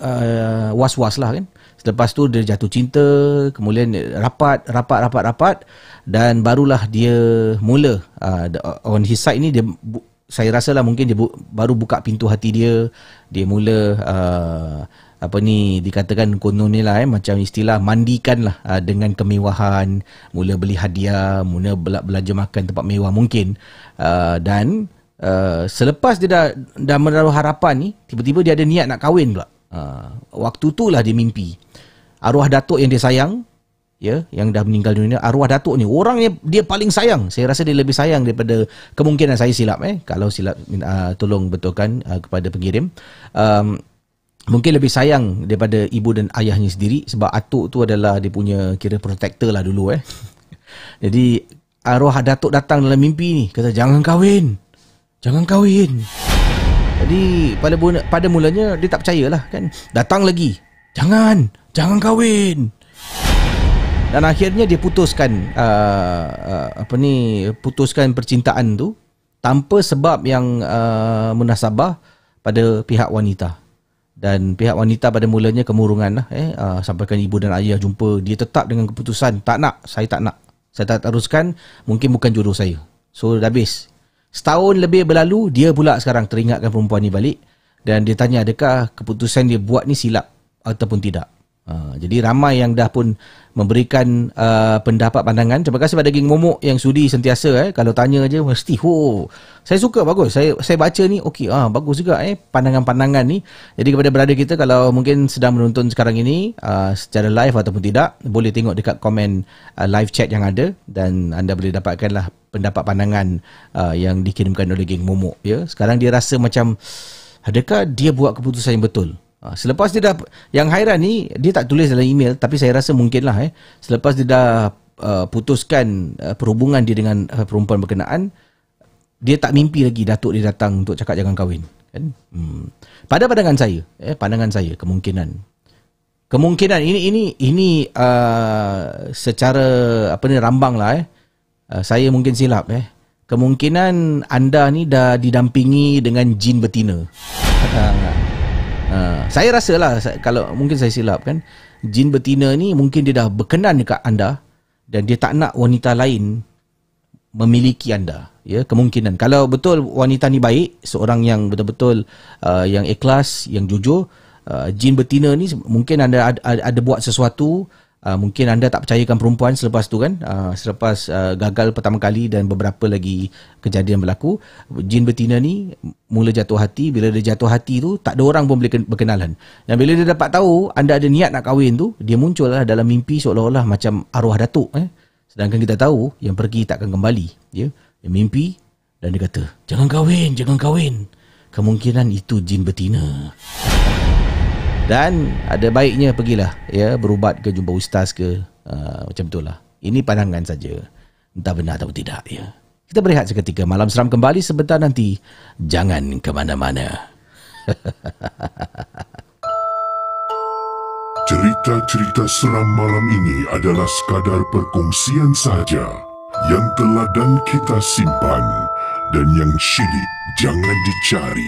uh, was-was lah kan. Lepas tu dia jatuh cinta, kemudian rapat, rapat, rapat, rapat, dan barulah dia mula uh, on his side ni dia, saya rasa lah mungkin dia bu, baru buka pintu hati dia. Dia mula uh, apa ni dikatakan konon ni lah eh, macam istilah mandikan lah uh, dengan kemewahan, mula beli hadiah, mula belanja makan tempat mewah mungkin, uh, dan uh, selepas dia dah, dah menaruh harapan ni, tiba-tiba dia ada niat nak kahwin pula. Uh, waktu tu lah dia mimpi arwah datuk yang dia sayang, ya, yang dah meninggal dunia. Arwah datuk ni orang yang dia paling sayang. Saya rasa dia lebih sayang daripada, kemungkinan saya silap eh, kalau silap uh, tolong betulkan uh, kepada pengirim. Um, mungkin lebih sayang daripada ibu dan ayahnya sendiri, sebab atuk tu adalah dia punya kira protector lah dulu eh. Jadi arwah datuk datang dalam mimpi ni, kata jangan kahwin, jangan kahwin. Jadi pada pada mulanya dia tak percayalah kan. Datang lagi, jangan, jangan kahwin. Dan akhirnya dia putuskan uh, uh, apa ni, putuskan percintaan tu tanpa sebab yang uh, munasabah, pada pihak wanita. Dan pihak wanita pada mulanya kemurungan lah, eh, uh, sampaikan ibu dan ayah jumpa, dia tetap dengan keputusan, tak nak, saya tak nak, saya tak teruskan, mungkin bukan jodoh saya. So dah habis. Setahun lebih berlalu, dia pula sekarang teringatkan perempuan ni balik dan dia tanya adakah keputusan dia buat ni silap ataupun tidak. Uh, jadi ramai yang dah pun memberikan uh, pendapat pandangan. Terima kasih pada geng momok yang sudi sentiasa, eh, kalau tanya je mesti oh, saya suka, bagus, saya saya baca ni okey, ah bagus juga eh pandangan-pandangan ni. Jadi kepada brother kita, kalau mungkin sedang menonton sekarang ini uh, secara live ataupun tidak, boleh tengok dekat komen uh, live chat yang ada dan anda boleh dapatkanlah pendapat pandangan uh, yang dikirimkan oleh geng momok, ya. Sekarang dia rasa macam adakah dia buat keputusan yang betul? Selepas dia dah, yang hairan ni dia tak tulis dalam email, tapi saya rasa mungkinlah eh selepas dia dah uh, putuskan uh, perhubungan dia dengan uh, perempuan berkenaan, dia tak mimpi lagi datuk dia datang untuk cakap jangan kahwin, kan? Hmm. Pada pandangan saya, eh pandangan saya kemungkinan kemungkinan ini ini ini uh, secara apa ni rambang lah, eh uh, saya mungkin silap, eh kemungkinan anda ni dah didampingi dengan jin betina. Uh, saya rasa lah, kalau mungkin saya silap kan, jin betina ni mungkin dia dah berkenan dekat anda dan dia tak nak wanita lain memiliki anda, ya. Kemungkinan kalau betul wanita ni baik, seorang yang betul-betul uh, yang ikhlas, yang jujur, uh, jin betina ni mungkin anda ada, ada, ada buat sesuatu. Uh, mungkin anda tak percayakan perempuan selepas tu kan, uh, selepas uh, gagal pertama kali dan beberapa lagi kejadian berlaku, jin betina ni mula jatuh hati. Bila dia jatuh hati tu, tak ada orang pun boleh berkenalan. Dan bila dia dapat tahu anda ada niat nak kahwin tu, dia muncul lah dalam mimpi seolah-olah macam arwah datuk, eh. Sedangkan kita tahu yang pergi takkan kembali, ya. Dia mimpi dan dia kata jangan kahwin, jangan kahwin. Kemungkinan itu jin betina. Dan ada baiknya pergilah, ya, berubat ke, jumpa ustaz ke, uh, macam itulah. Ini pandangan saja, entah benar atau tidak, ya. Kita berehat seketika. Malam Seram kembali sebentar nanti. Jangan ke mana-mana. Cerita-cerita seram malam ini adalah sekadar perkongsian saja yang telah dan kita simpan, dan yang syilid jangan dicari.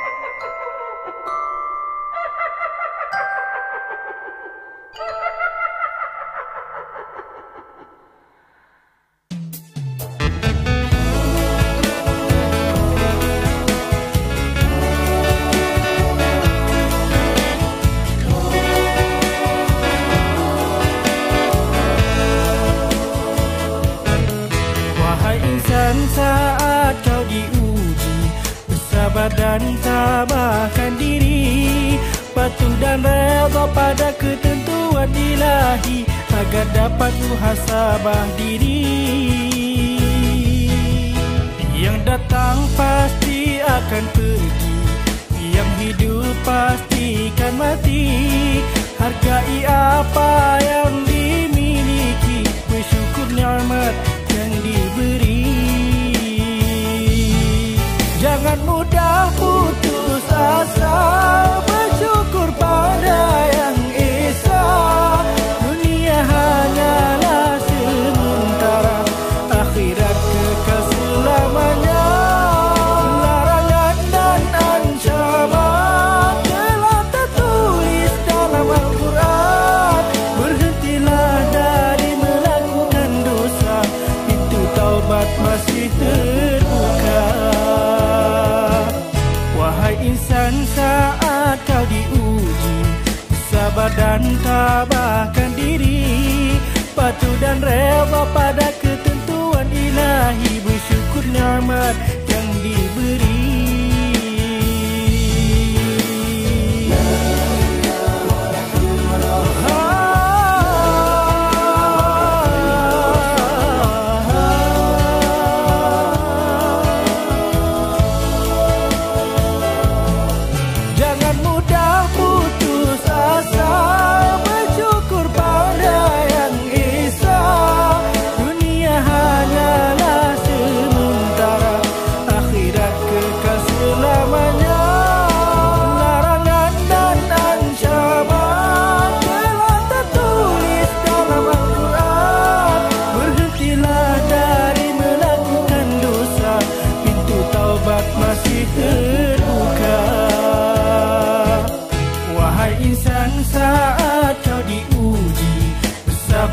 Dan tabahkan diri, patuh dan redha pada ketentuan ilahi, agar dapat muhasabah diri. Yang datang pasti akan pergi, yang hidup pasti akan mati. Hargai apa yang dimiliki, bersyukur nikmat yang diberi. Jangan mudah putus asa, bersyukur pada yang esa. Dunia hanyalah sementara, akhirat kekal selamanya. Larangan dan ancaman telah tertulis dalam Al-Quran. Berhentilah dari melakukan dosa, pintu taubat masih terbuka. Insan, saat kau diuji, sabar dan tabahkan diri, patuh dan rela pada ketentuan ilahi, bersyukur nikmat yang diberi. Dunia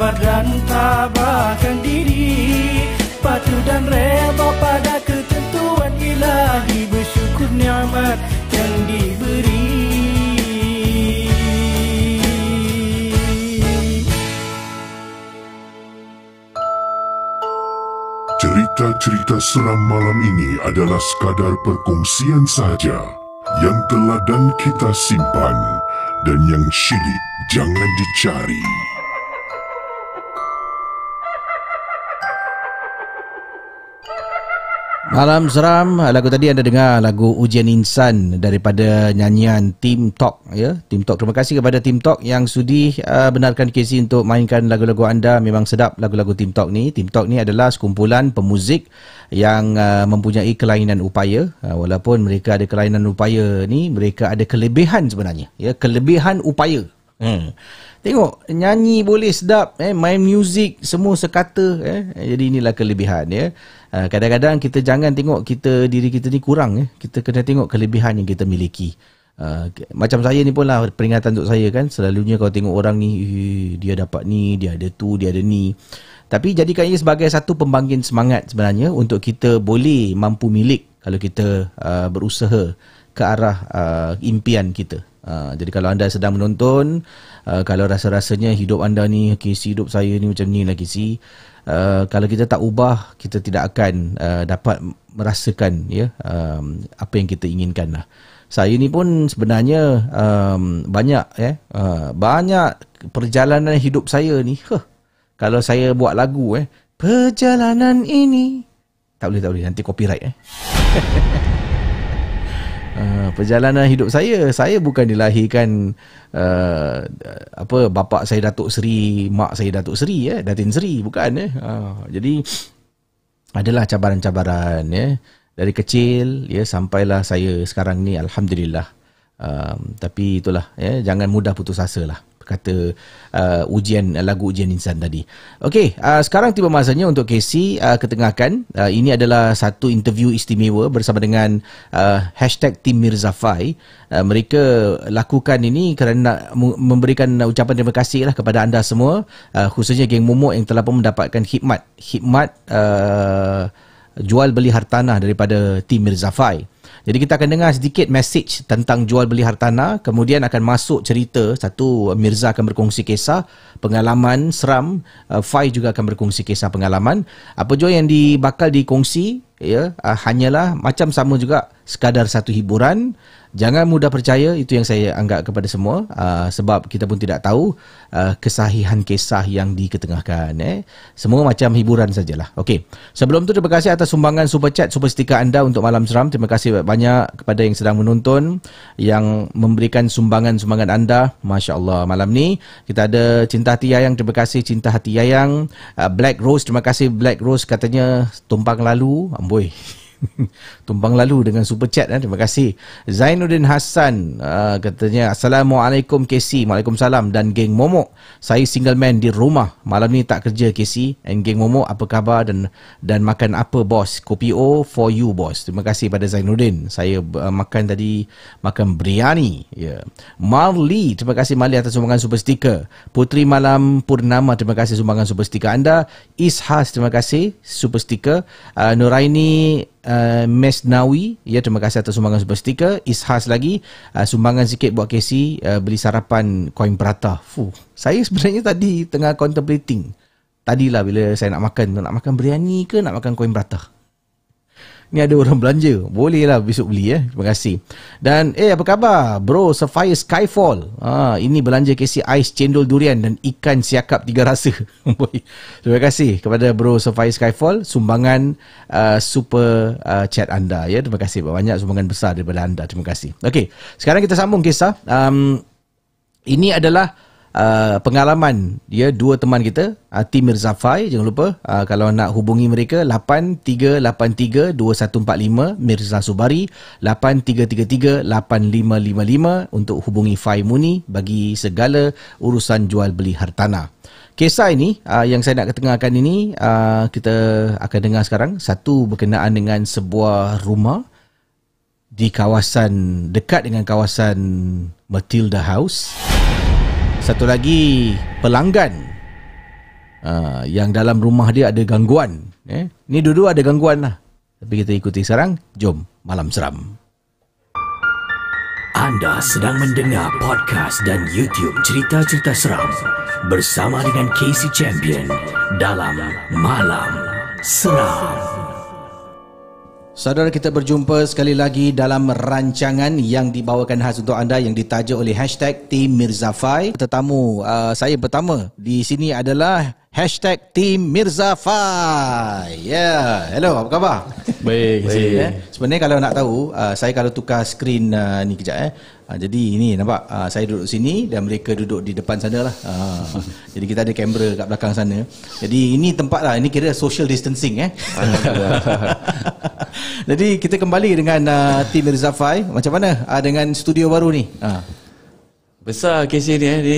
sabar dan tabahkan diri, patuh dan rela pada ketentuan ilahi, bersyukur nikmat yang diberi. Cerita-cerita seram malam ini adalah sekadar perkongsian sahaja yang telah dan kita simpan, dan yang syilid jangan dicari. Malam Seram, lagu tadi anda dengar lagu Ujian Insan daripada nyanyian Team Talk, ya. Team Talk, terima kasih kepada Team Talk yang sudi uh, benarkan K C untuk mainkan lagu-lagu anda. Memang sedap lagu-lagu Team Talk ni. Team Talk ni adalah sekumpulan pemuzik yang uh, mempunyai kelainan upaya. Uh, walaupun mereka ada kelainan upaya ni, mereka ada kelebihan sebenarnya, ya, kelebihan upaya. Hmm. Tengok, nyanyi boleh sedap, eh, main muzik semua sekata, eh. Jadi inilah kelebihan, ya. Uh, kadang-kadang kita jangan tengok kita diri kita ni kurang, eh. Kita kena tengok kelebihan yang kita miliki. Uh, macam saya ni pun lah peringatan untuk saya kan. Selalunya kalau tengok orang ni, dia dapat ni, dia ada tu, dia ada ni. Tapi jadikan ia sebagai satu pembangkit semangat sebenarnya untuk kita boleh mampu milik kalau kita uh, berusaha ke arah uh, impian kita. Uh, jadi kalau anda sedang menonton, uh, kalau rasa-rasanya hidup anda ni, K C, hidup saya ni macam ni lah K C, uh, kalau kita tak ubah, kita tidak akan uh, dapat merasakan, ya, um, apa yang kita inginkan lah. Saya ni pun sebenarnya um, banyak, ya, uh, banyak perjalanan hidup saya ni. Huh, kalau saya buat lagu, eh, perjalanan ini, tak boleh, tak boleh, nanti copyright, eh. Uh, perjalanan hidup saya, saya bukan dilahirkan uh, apa bapa saya Datuk Seri, mak saya Datuk Seri, eh, Datin Seri, bukan, eh. Uh, jadi adalah cabaran-cabaran, ya, dari kecil, ya, sampailah saya sekarang ni, alhamdulillah. Um, tapi itulah, ya, jangan mudah putus asa lah, kata uh, ujian lagu Ujian Insan tadi. Okey, uh, sekarang tiba masanya untuk K C uh, ketengahkan. Uh, ini adalah satu interview istimewa bersama dengan uh, hashtag Tim Mirzafai. Uh, mereka lakukan ini kerana memberikan ucapan terima kasih lah kepada anda semua, uh, khususnya geng Momok yang telah pun mendapatkan khidmat khidmat uh, jual beli hartanah daripada Tim Mirzafai. Jadi kita akan dengar sedikit message tentang jual beli hartanah, kemudian akan masuk cerita. Satu, Mirza akan berkongsi kisah pengalaman seram, uh, Fai juga akan berkongsi kisah pengalaman. Apa jua yang di, bakal dikongsi, ya, uh, hanyalah macam sama juga, sekadar satu hiburan. Jangan mudah percaya, itu yang saya anggap kepada semua, uh, sebab kita pun tidak tahu uh, kesahihan kisah yang diketengahkan, eh. Semua macam hiburan sajalah. Okey. Sebelum tu, terima kasih atas sumbangan super chat, super stiker anda untuk Malam Seram. Terima kasih banyak kepada yang sedang menonton, yang memberikan sumbangan-sumbangan anda. Masya Allah, malam ni kita ada Cinta Hati Yayang. Terima kasih Cinta Hati Yayang. uh, Black Rose, terima kasih Black Rose, katanya tumpang lalu. Amboi, tumpang lalu dengan super chat, eh. Terima kasih. Zainuddin Hassan uh, katanya, Assalamualaikum K C. Waalaikumsalam. Dan geng Momok, saya single man di rumah, malam ni tak kerja K C. And geng Momok, apa khabar dan dan makan apa bos? Kopi O for you bos. Terima kasih pada Zainuddin. Saya uh, makan tadi, makan biryani, ya. Yeah. Marley, terima kasih Marley atas sumbangan super stiker. Putri Malam Purnama, terima kasih sumbangan super stiker anda. Ishas, terima kasih super stiker. uh, Nuraini Uh, Mesnawi, ya, terima kasih atas sumbangan super stiker. Ishas lagi, uh, sumbangan sikit buat K C, uh, beli sarapan koin prata. Fuh, saya sebenarnya tadi tengah contemplating. Tadilah bila saya nak makan, nak makan biryani ke nak makan koin prata. Ni ada orang belanja, bolehlah besok beli, ya. Terima kasih. Dan eh apa khabar bro Sapphire Skyfall? Ha, ini belanja K C ais cendol durian dan ikan siakap tiga rasa. Terima kasih kepada bro Sapphire Skyfall, sumbangan uh, super uh, chat anda, ya. Terima kasih banyak, sumbangan besar daripada anda. Terima kasih. Okey, sekarang kita sambung kisah. Um, ini adalah Uh, pengalaman, ya, dua teman kita, uh, Tim Mirzafai. Jangan lupa, uh, kalau nak hubungi mereka, lapan tiga lapan tiga dua satu empat lima, Mirza Subari, lapan tiga tiga tiga lapan lima lima lima untuk hubungi Fai Muni bagi segala urusan jual beli hartanah. Kisah ini uh, yang saya nak ketengahkan ini, uh, kita akan dengar sekarang. Satu berkenaan dengan sebuah rumah di kawasan, dekat dengan kawasan Matilda House. Satu lagi, pelanggan uh, yang dalam rumah dia ada gangguan. Eh? Ni dulu ada gangguan lah. Tapi kita ikuti sekarang. Jom Malam Seram. Anda sedang mendengar podcast dan YouTube cerita-cerita seram bersama dengan Casey Champion dalam Malam Seram. Saudara, kita berjumpa sekali lagi dalam rancangan yang dibawakan khas untuk anda yang ditaja oleh hashtag Team Mirzafai. Tetamu uh, saya pertama di sini adalah hashtag Team Mirzafai. Ya, yeah. Hello, apa khabar? Baik, Baik eh? Sebenarnya kalau nak tahu, uh, saya kalau tukar skrin uh, ni kejap eh. Uh, jadi ini nampak, uh, saya duduk sini dan mereka duduk di depan sana lah. Uh, jadi kita ada kamera kat belakang sana. Jadi ini tempat lah, ini kira social distancing eh. Jadi kita kembali dengan uh, Team Mirzafai. Macam mana uh, dengan studio baru ni? Uh. Besar kes ni eh. Ni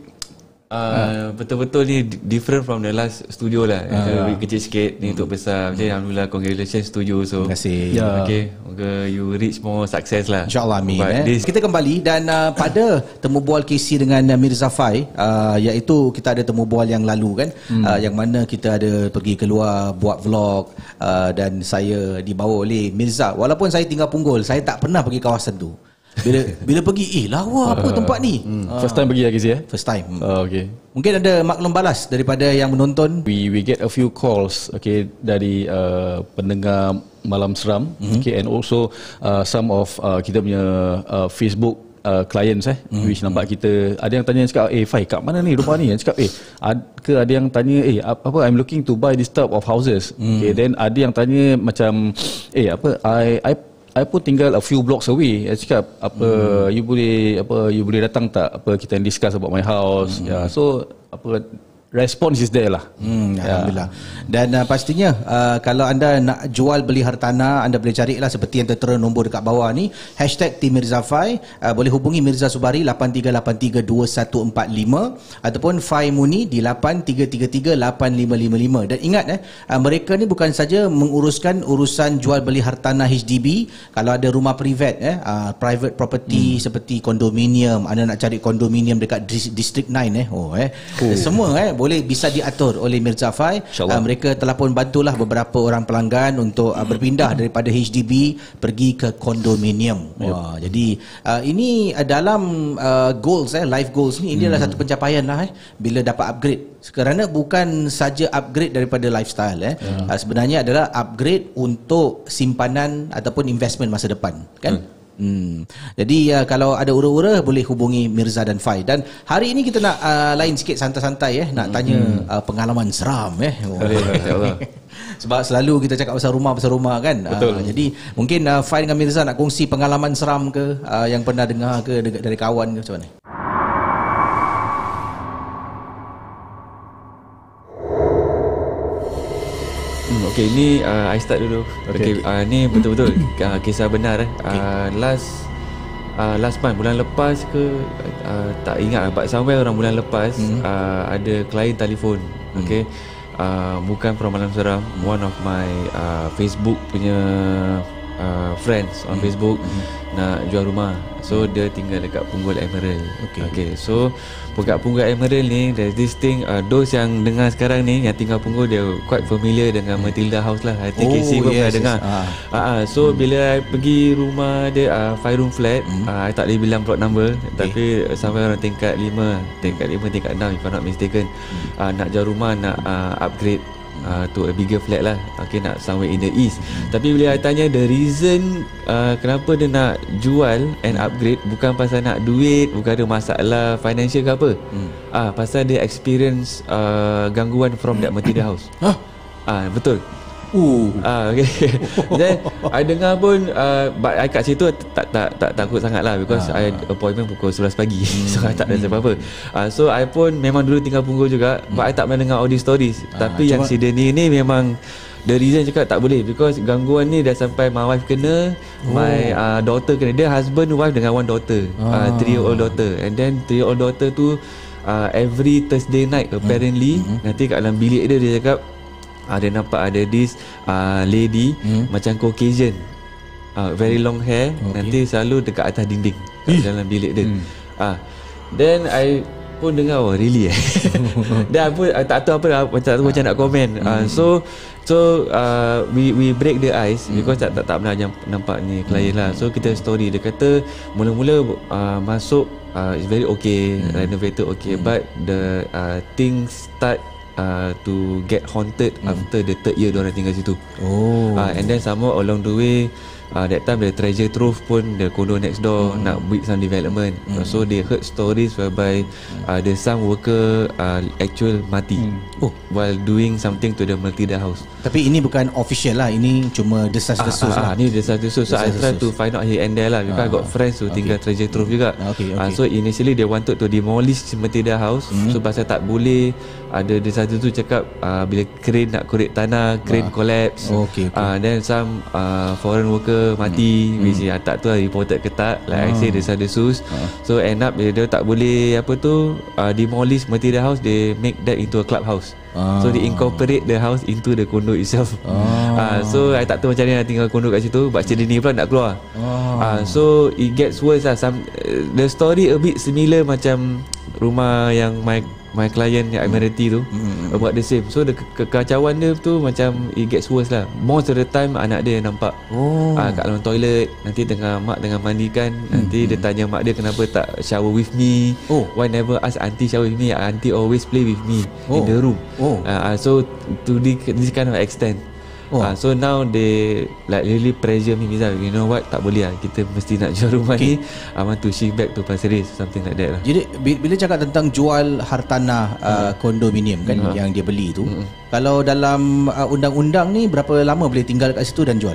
uh, uh. betul-betul ni different from the last studio lah. uh. Itu kecil sikit, ni untuk besar. Jadi alhamdulillah, congratulations studio. So terima kasih. Yeah. Okay, moga you reach more success lah. InsyaAllah, amin. Eh. This... Kita kembali dan uh, pada temu bual K C dengan uh, Mirzafai, uh, iaitu kita ada temu bual yang lalu kan, hmm. uh, yang mana kita ada pergi keluar buat vlog, uh, dan saya dibawa oleh Mirza. Walaupun saya tinggal Punggol, saya tak pernah pergi kawasan tu. Bila bila pergi, eh lawa apa tempat ni? Hmm. First time pergi lagi sih eh? First time. Oh, okay. Mungkin ada maklum balas daripada yang menonton. We we get a few calls, okay, dari uh, pendengar Malam Seram, mm-hmm. okay, and also uh, some of uh, kita punya uh, Facebook uh, clients eh, mm-hmm. which nampak kita ada yang tanya, cakap, eh Fai, kat mana ni rumah ni? Cakap, eh ad, ke ada yang tanya, eh apa I'm looking to buy this type of houses. Mm. Okay, then ada yang tanya macam, eh apa I I I pun tinggal a few blocks away. Saya cakap, apa hmm. you boleh apa you boleh datang tak, apa kita discuss about my house. Hmm. Ya, so apa response is there lah. Hmm, Alhamdulillah. Dan uh, pastinya uh, kalau anda nak jual beli hartanah, anda boleh carilah seperti yang tertera nombor dekat bawah ni, hashtag Team Mirzafai. Uh, boleh hubungi Mirza Subari lapan tiga lapan tiga dua satu empat lima ataupun Fai Muni di lapan tiga tiga tiga lapan lima lima lima. Dan ingat eh, uh, mereka ni bukan saja menguruskan urusan jual beli hartanah H D B. Kalau ada rumah private eh, uh, private property hmm. seperti kondominium, anda nak cari kondominium dekat District sembilan eh, oh eh, oh. semua eh boleh bisa diatur oleh Mirzafai. Uh, mereka telah pun bantulah beberapa orang pelanggan untuk uh, berpindah daripada H D B pergi ke kondominium. Yep. Wah, jadi uh, ini uh, dalam uh, goals eh, life goals ni, ini hmm. adalah satu pencapaian lah eh, bila dapat upgrade. Kerana bukan saja upgrade daripada lifestyle eh, yeah. uh, sebenarnya adalah upgrade untuk simpanan ataupun investment masa depan kan. Hmm. Hmm. Jadi uh, kalau ada ura-ura boleh hubungi Mirza dan Fai. Dan hari ini kita nak uh, lain sikit, santai-santai eh, nak tanya hmm. uh, pengalaman seram eh. Oh. Sebab selalu kita cakap pasal rumah pasal rumah kan. Betul. Uh, jadi mungkin uh, Fai dengan Mirza nak kongsi pengalaman seram ke, uh, yang pernah dengar ke dari kawan ke, macam mana? Okay, ni uh, I start dulu. Okay, okay. Uh, ni betul-betul uh, kisah benar eh. Okay. Uh, last uh, last month, bulan lepas ke, uh, tak ingat, but somewhere orang bulan lepas, hmm. uh, ada klien telefon. Hmm. Okay, uh, bukan from Malam Seram, one of my uh, Facebook punya uh, friends on hmm. Facebook hmm. nak jual rumah. So dia tinggal dekat Punggol Emerald. Okay, okay. So dekat Punggol Emerald ni, there's this thing, uh, those yang dengar sekarang ni yang tinggal Punggol, dia quite familiar dengan Matilda House lah. I think oh, K C pun yes, pernah yes. dengar. Ah. Uh, uh, so hmm. bila I pergi rumah dia, uh, five room flat, hmm. uh, I tak boleh bilang plot number, okay. tapi sampai orang tingkat lima, tingkat lima, tingkat enam if I'm not mistaken. Hmm. Uh, nak jual rumah, nak uh, upgrade Uh, to a bigger flat lah. Okay, nak somewhere in the east. hmm. Tapi bila I tanya the reason uh, kenapa dia nak jual and upgrade, bukan pasal nak duit, bukan ada masalah financial ke apa. hmm. Ah, pasal dia experience uh, gangguan from that Matilda House. Huh? Ah, betul. Uh. Ah, okay. Then I dengar pun, uh, but I kat situ tak tak tak takut sangat lah, because ah. I appointment pukul sebelas pagi. hmm. So I tak ada apa-apa. uh, So I pun memang dulu tinggal Punggol juga, hmm. but I tak pernah dengar all these stories. ah, Tapi yang si Denny ni memang the reason cakap tak boleh, because gangguan ni dah sampai my wife kena, oh. my uh, daughter kena. Dia husband, wife dengan one daughter, ah. uh, three year old daughter. And then three year old daughter tu uh, every Thursday night apparently, hmm. nanti kat dalam bilik dia, dia cakap ada uh, nampak ada this uh, lady hmm. macam Caucasian, uh, very long hair, okay. nanti selalu dekat atas dinding kat dalam bilik dia. hmm. uh, Then I pun dengar, oh really eh. Dan pun uh, tak tahu apa macam tu macam nak komen. Uh, so so uh, we we break the ice because tak tak, tak pernah nampak ni klien lah. So kita story, dia kata mula-mula uh, masuk uh, is very okay, renovated okay, but the uh, things start Uh, to get haunted hmm. after the third year diorang tinggal situ. Oh. Uh, and then somewhere along the way, uh, that time the treasure trove pun the condo next door hmm. nak build some development. Hmm. Uh, so they heard stories whereby uh, there's some worker uh, actual mati hmm. oh. while doing something to the Matilda house. Tapi ini bukan official lah, ini cuma desas-desus ah, lah. Ah, ni desas-desus. So I try to find out here and there lah because ah. I got friends who okay. tinggal treasure trove juga. Okay, okay. Uh, so initially they wanted to demolish Matilda house. Hmm. So pasal tak boleh, ada desas tu cakap uh, bila crane nak korek tanah, crane ah. collapse. Oh, okay, okay. Uh, then some uh, foreign worker mati, hmm. which hmm. tak tahu reported ke tak. Like ah. I say desas-desus. Ah. So end up dia, dia tak boleh apa tu uh, demolish Matilda house, they make that into a clubhouse. Ah. So they incorporate the house into the condo itself. Ah. Uh, so I tak tahu macam mana nak tinggal condo kat situ. But cerita ni pula nak keluar. Ah. Uh, so it gets worse lah. Some, uh, the story a bit similar macam rumah yang my my client yang Admiralty tu mm-hmm. about the same. So the ke- kekacauan dia tu macam it gets worse lah. Most of the time anak dia yang nampak oh. uh, kat dalam toilet, nanti tengah mak tengah mandikan, mm-hmm. nanti dia tanya mak dia kenapa tak shower with me, oh. why never ask auntie shower with me, auntie always play with me oh. in the room. oh. uh, uh, so to this, this kind of extent. Oh. Uh, so now they like really pressure me, Miza, you know what, tak boleh lah, kita mesti nak jual rumah okay. ni. I want to shift back to Pasir Ris, something like that lah. Jadi bila cakap tentang jual hartanah uh, uh, kondominium kan uh-huh. yang dia beli tu, uh-huh. kalau dalam uh, undang-undang ni berapa lama boleh tinggal kat situ dan jual?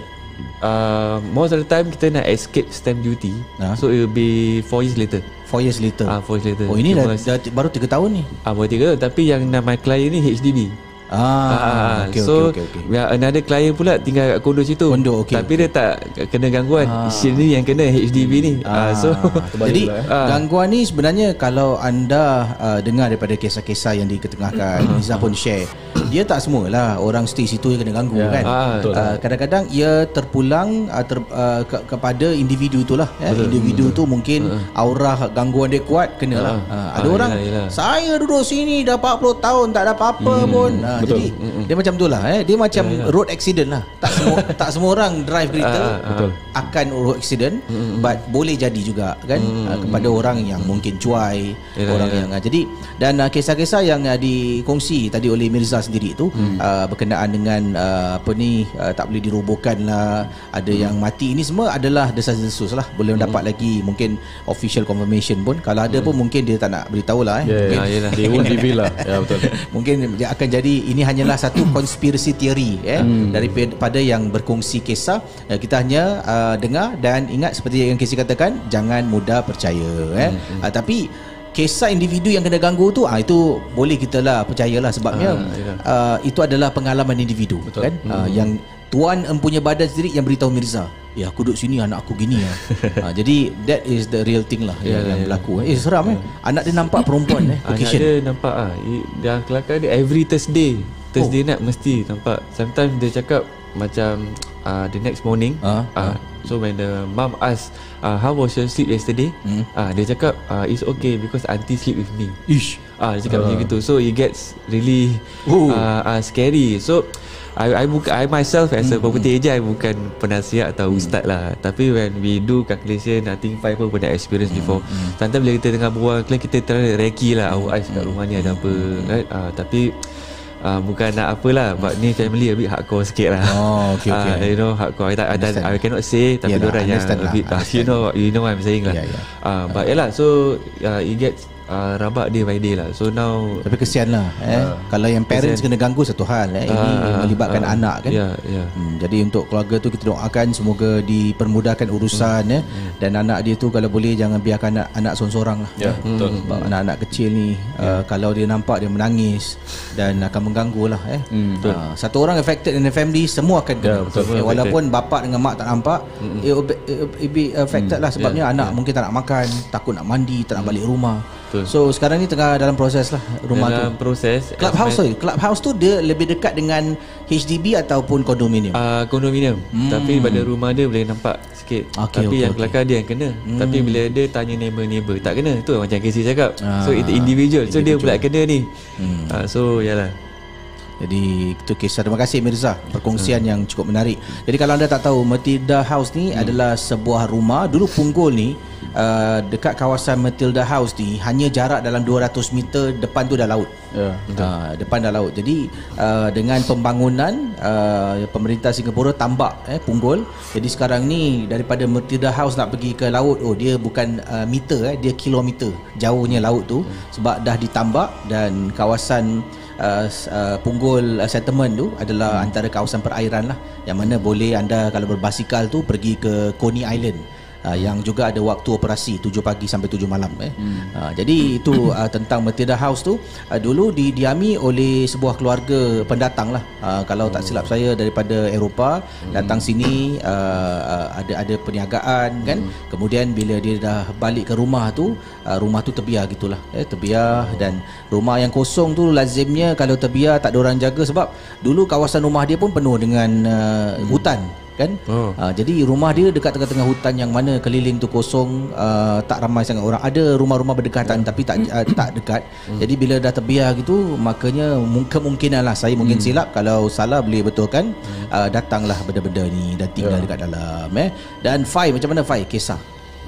Uh, most of the time kita nak escape stamp duty, uh. so it will be four years later. Four years later. Ah, uh, four years later. Oh, ini dah, dah baru tiga tahun ni. Ah, uh, baru tiga tahun. Tapi yang my client ni H D B. Ah, ah okay, so okay, okay, okay. we are another client pula tinggal kat kondo situ. Kondo, okay, tapi okay. dia tak kena gangguan. Ah. Sini yang kena H D B ni. Ah, ah so jadi ah. gangguan ni sebenarnya kalau anda uh, dengar daripada kisah-kisah yang diketengahkan, Miza pun share, dia tak semualah orang stay situ yang kena ganggu ya. kan. Ah, uh, kadang-kadang ia terpulang uh, ter, uh, ke, kepada individu itulah. Ya. Individu tu mungkin aura gangguan dia kuat, kenalah. Ah. Uh, ada ah, orang yalah, yalah. saya duduk sini dah empat puluh tahun tak ada apa-apa hmm. pun. Uh, Betul. Jadi mm-hmm. dia macam itulah eh dia macam yeah, yeah. road accident lah. Tak semua tak semua orang drive kereta uh, uh, akan road accident, mm-hmm. but boleh jadi juga kan mm-hmm. uh, kepada orang yang mungkin cuai, yeah, orang yeah. yang uh, jadi dan uh, kisah-kisah yang uh, dikongsi tadi oleh Mirza sendiri tu mm. uh, berkenaan dengan uh, apa ni uh, tak boleh dirobohkan lah, ada mm. yang mati, ini semua adalah desas-desus lah. Boleh mm. dapat lagi mungkin official confirmation pun, kalau ada mm. pun mungkin dia tak nak beritahu lah eh. yeah, mungkin yeah, they won't reveal lah. Ya betul. Mungkin dia akan jadi ini hanyalah satu konspirasi teori eh hmm. daripada yang berkongsi kisah. Kita hanya uh, dengar dan ingat seperti yang Casey katakan, jangan mudah percaya eh hmm. uh, tapi kisah individu yang kena ganggu tu ah itu boleh kita lah percayalah sebabnya ah, uh, itu adalah pengalaman individu. Betul. Kan hmm. uh, yang tuan empunya badan sendiri yang beritahu Mirza, ya aku duduk sini anak aku gini ya. ha, jadi that is the real thing lah yeah, yang, yang yeah. berlaku. Eh seram yeah. eh. Anak dia nampak perempuan eh. Anak dia nampak ah. Dia kelakar dia every Thursday. Thursday oh. night mesti nampak. Sometimes dia cakap macam uh, the next morning uh, uh, uh. so when the mom ask uh, how was your sleep yesterday, hmm. uh, dia cakap uh, it's okay because auntie sleep with me. Ish. Ah, dia cakap uh. macam gitu. So it gets really uh, uh, scary. So I I bukan I myself as a mm, property agent, I bukan penasihat atau mm. ustaz lah. Tapi when we do calculation, I think Five pun pernah experience mm, before. Mm. Sometimes bila kita tengah berbual, kita terlalu reki lah. Our eyes kat rumah ni ada apa, right? Uh, tapi uh, bukan nak apalah, but ni family a bit hardcore sikit lah. Oh, okay, okay. Uh, you know, hardcore. I, I, I, I cannot say, tapi yeah, diorang yang a bit, uh, you know, you know what I'm saying lah. Yeah, yeah. Uh, but yeah lah, so uh, it gets Uh, rabak day by day lah. So now tapi kesian lah eh. uh, Kalau yang parents kesian. Kena ganggu satu hal eh. Ini uh, melibatkan uh, anak kan yeah, yeah. Hmm, jadi untuk keluarga tu kita doakan semoga dipermudahkan urusan hmm. eh. Dan anak dia tu kalau boleh jangan biarkan anak, anak sorang-sorang lah yeah, eh. betul. Hmm, anak-anak kecil ni yeah. uh, kalau dia nampak dia menangis dan akan mengganggu lah eh. hmm, uh, Satu orang affected in the family, semua akan yeah, betul, eh, walaupun bapa dengan mak tak nampak, hmm. it will be, it will be affected hmm. lah. Sebabnya yeah, anak yeah. mungkin tak nak makan, takut nak mandi, tak nak balik rumah. betul. So sekarang ni tengah dalam proses lah rumah dalam tu. proses Clubhouse tu, clubhouse tu dia lebih dekat dengan H D B ataupun kondominium. uh, kondominium hmm. tapi pada rumah dia boleh nampak sikit. Okay, tapi okay, yang okay. kelakar dia yang kena. Hmm. Tapi bila dia tanya neighbor-neighbor tak kena. Tu macam Casey cakap. Ah, so itu individual. So dia pula kena ni. Hmm. Uh, so yalah. Jadi itu kisah. Terima kasih Mirza, perkongsian hmm. yang cukup menarik. Jadi kalau anda tak tahu, Matilda House ni hmm. adalah sebuah rumah. Dulu Punggol ni uh, dekat kawasan Matilda House ni hanya jarak dalam dua ratus meter, depan tu dah laut. Ya, uh, depan dah laut. Jadi uh, dengan pembangunan uh, pemerintah Singapura tambak eh Punggol. Jadi sekarang ni daripada Matilda House nak pergi ke laut, oh dia bukan uh, meter eh, dia kilometer jauhnya laut tu sebab dah ditambak. Dan kawasan Uh, uh, Punggol uh, settlement tu adalah hmm. antara kawasan perairan lah, yang mana boleh anda kalau berbasikal tu pergi ke Coney Island, uh, yang juga ada waktu operasi tujuh pagi sampai tujuh malam eh. Hmm. Uh, jadi itu uh, tentang Matilda House tu uh, dulu didiami oleh sebuah keluarga pendatang lah. Uh, kalau tak silap saya daripada Eropah hmm. datang sini uh, uh, ada ada perniagaan kan. Hmm. Kemudian bila dia dah balik ke rumah tu, uh, rumah tu terbiar gitulah eh, terbiar. Dan rumah yang kosong tu lazimnya kalau terbiar tak ada orang jaga, sebab dulu kawasan rumah dia pun penuh dengan uh, hutan kan. Oh. Uh, jadi rumah dia dekat tengah-tengah hutan yang mana keliling tu kosong, uh, tak ramai sangat orang. Ada rumah-rumah berdekatan tapi tak uh, tak dekat. Hmm. Jadi bila dah terbiar gitu, makanya kemungkinan lah, saya mungkin hmm. silap, kalau salah boleh betulkan, hmm. uh, datanglah benda-benda ni dan tinggal yeah. dekat dalam eh. Dan Fai, macam mana Fai kisah?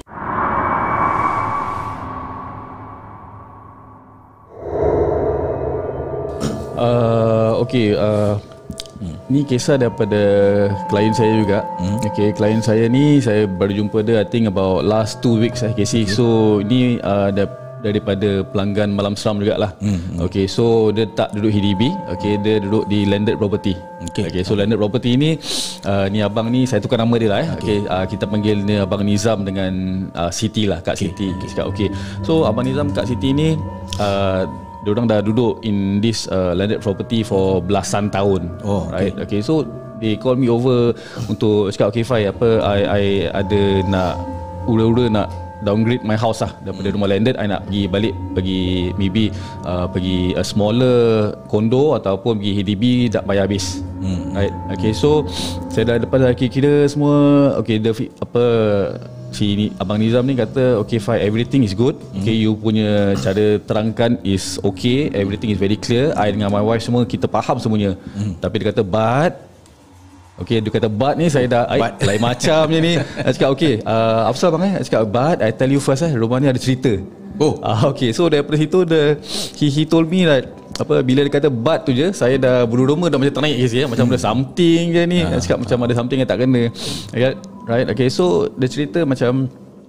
Uh, okay, uh, hmm. ni kisah daripada klien saya juga. Hmm. Okay, klien saya ni saya baru jumpa dia I think about last two weeks eh, Casey. Okay. So ni uh, daripada pelanggan Malam Seram jugalah. Hmm. Okay, so dia tak duduk H D B. Okay, dia duduk di landed property. Okay, okay so landed property ni uh, ni abang ni saya tukar nama dia lah eh. Okay, okay uh, kita panggil ni abang Nizam dengan uh, Siti lah, Kak okay. Siti. Okay. Okay, so abang Nizam, Kak Siti ni uh, diorang dah duduk in this uh, landed property for belasan tahun. Oh, right. Okay. Okay, so they call me over untuk cakap, okay Fai, apa I, I ada nak ura-ura nak downgrade my house lah daripada hmm. rumah landed. I nak pergi balik, pergi maybe uh, pergi a smaller condo ataupun pergi H D B tak bayar habis. Hmm. Right. Okay, so saya dah lepas dah kira-kira semua. Okay, the apa si ni, abang Nizam ni kata, okay fine, everything is good. Mm. Okay, you punya cara terangkan is okay, everything is very clear. I dengan my wife semua kita faham semuanya. Mm. Tapi dia kata but, okay, dia kata but ni saya dah I, lain macam je ni. Saya cakap okay, uh, apa sahaja bang eh? Saya cakap but I tell you first eh, rumah ni ada cerita. Oh, uh, okay, so daripada situ the, he, he told me that apa, bila dia kata but tu je, saya dah bulu roma dah macam ternaik je, macam hmm. ada something je ni. Saya cakap macam ada something yang tak kena. Right, okay, so dia cerita macam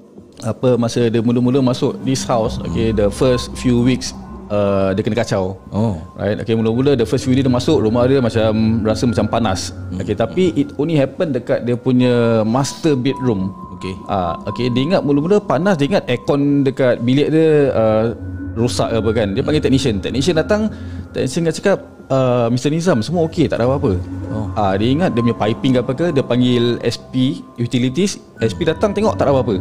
apa, masa dia mula-mula masuk this house, okay, the first few weeks uh, dia kena kacau. Oh, right, okay, mula-mula the first few day dia masuk, rumah dia macam rasa macam panas. Okay, tapi it only happen dekat dia punya master bedroom. Okay, ah, okay, dia ingat mula-mula panas, dia ingat aircon dekat bilik dia uh, rosak ke apa kan. Dia panggil technician. Technician datang, technician cakap, uh, Mister Nizam, semua okey, tak ada apa-apa. Oh. Ah, dia ingat dia punya piping ke apa ke, dia panggil S P Utilities, S P datang tengok tak ada apa-apa.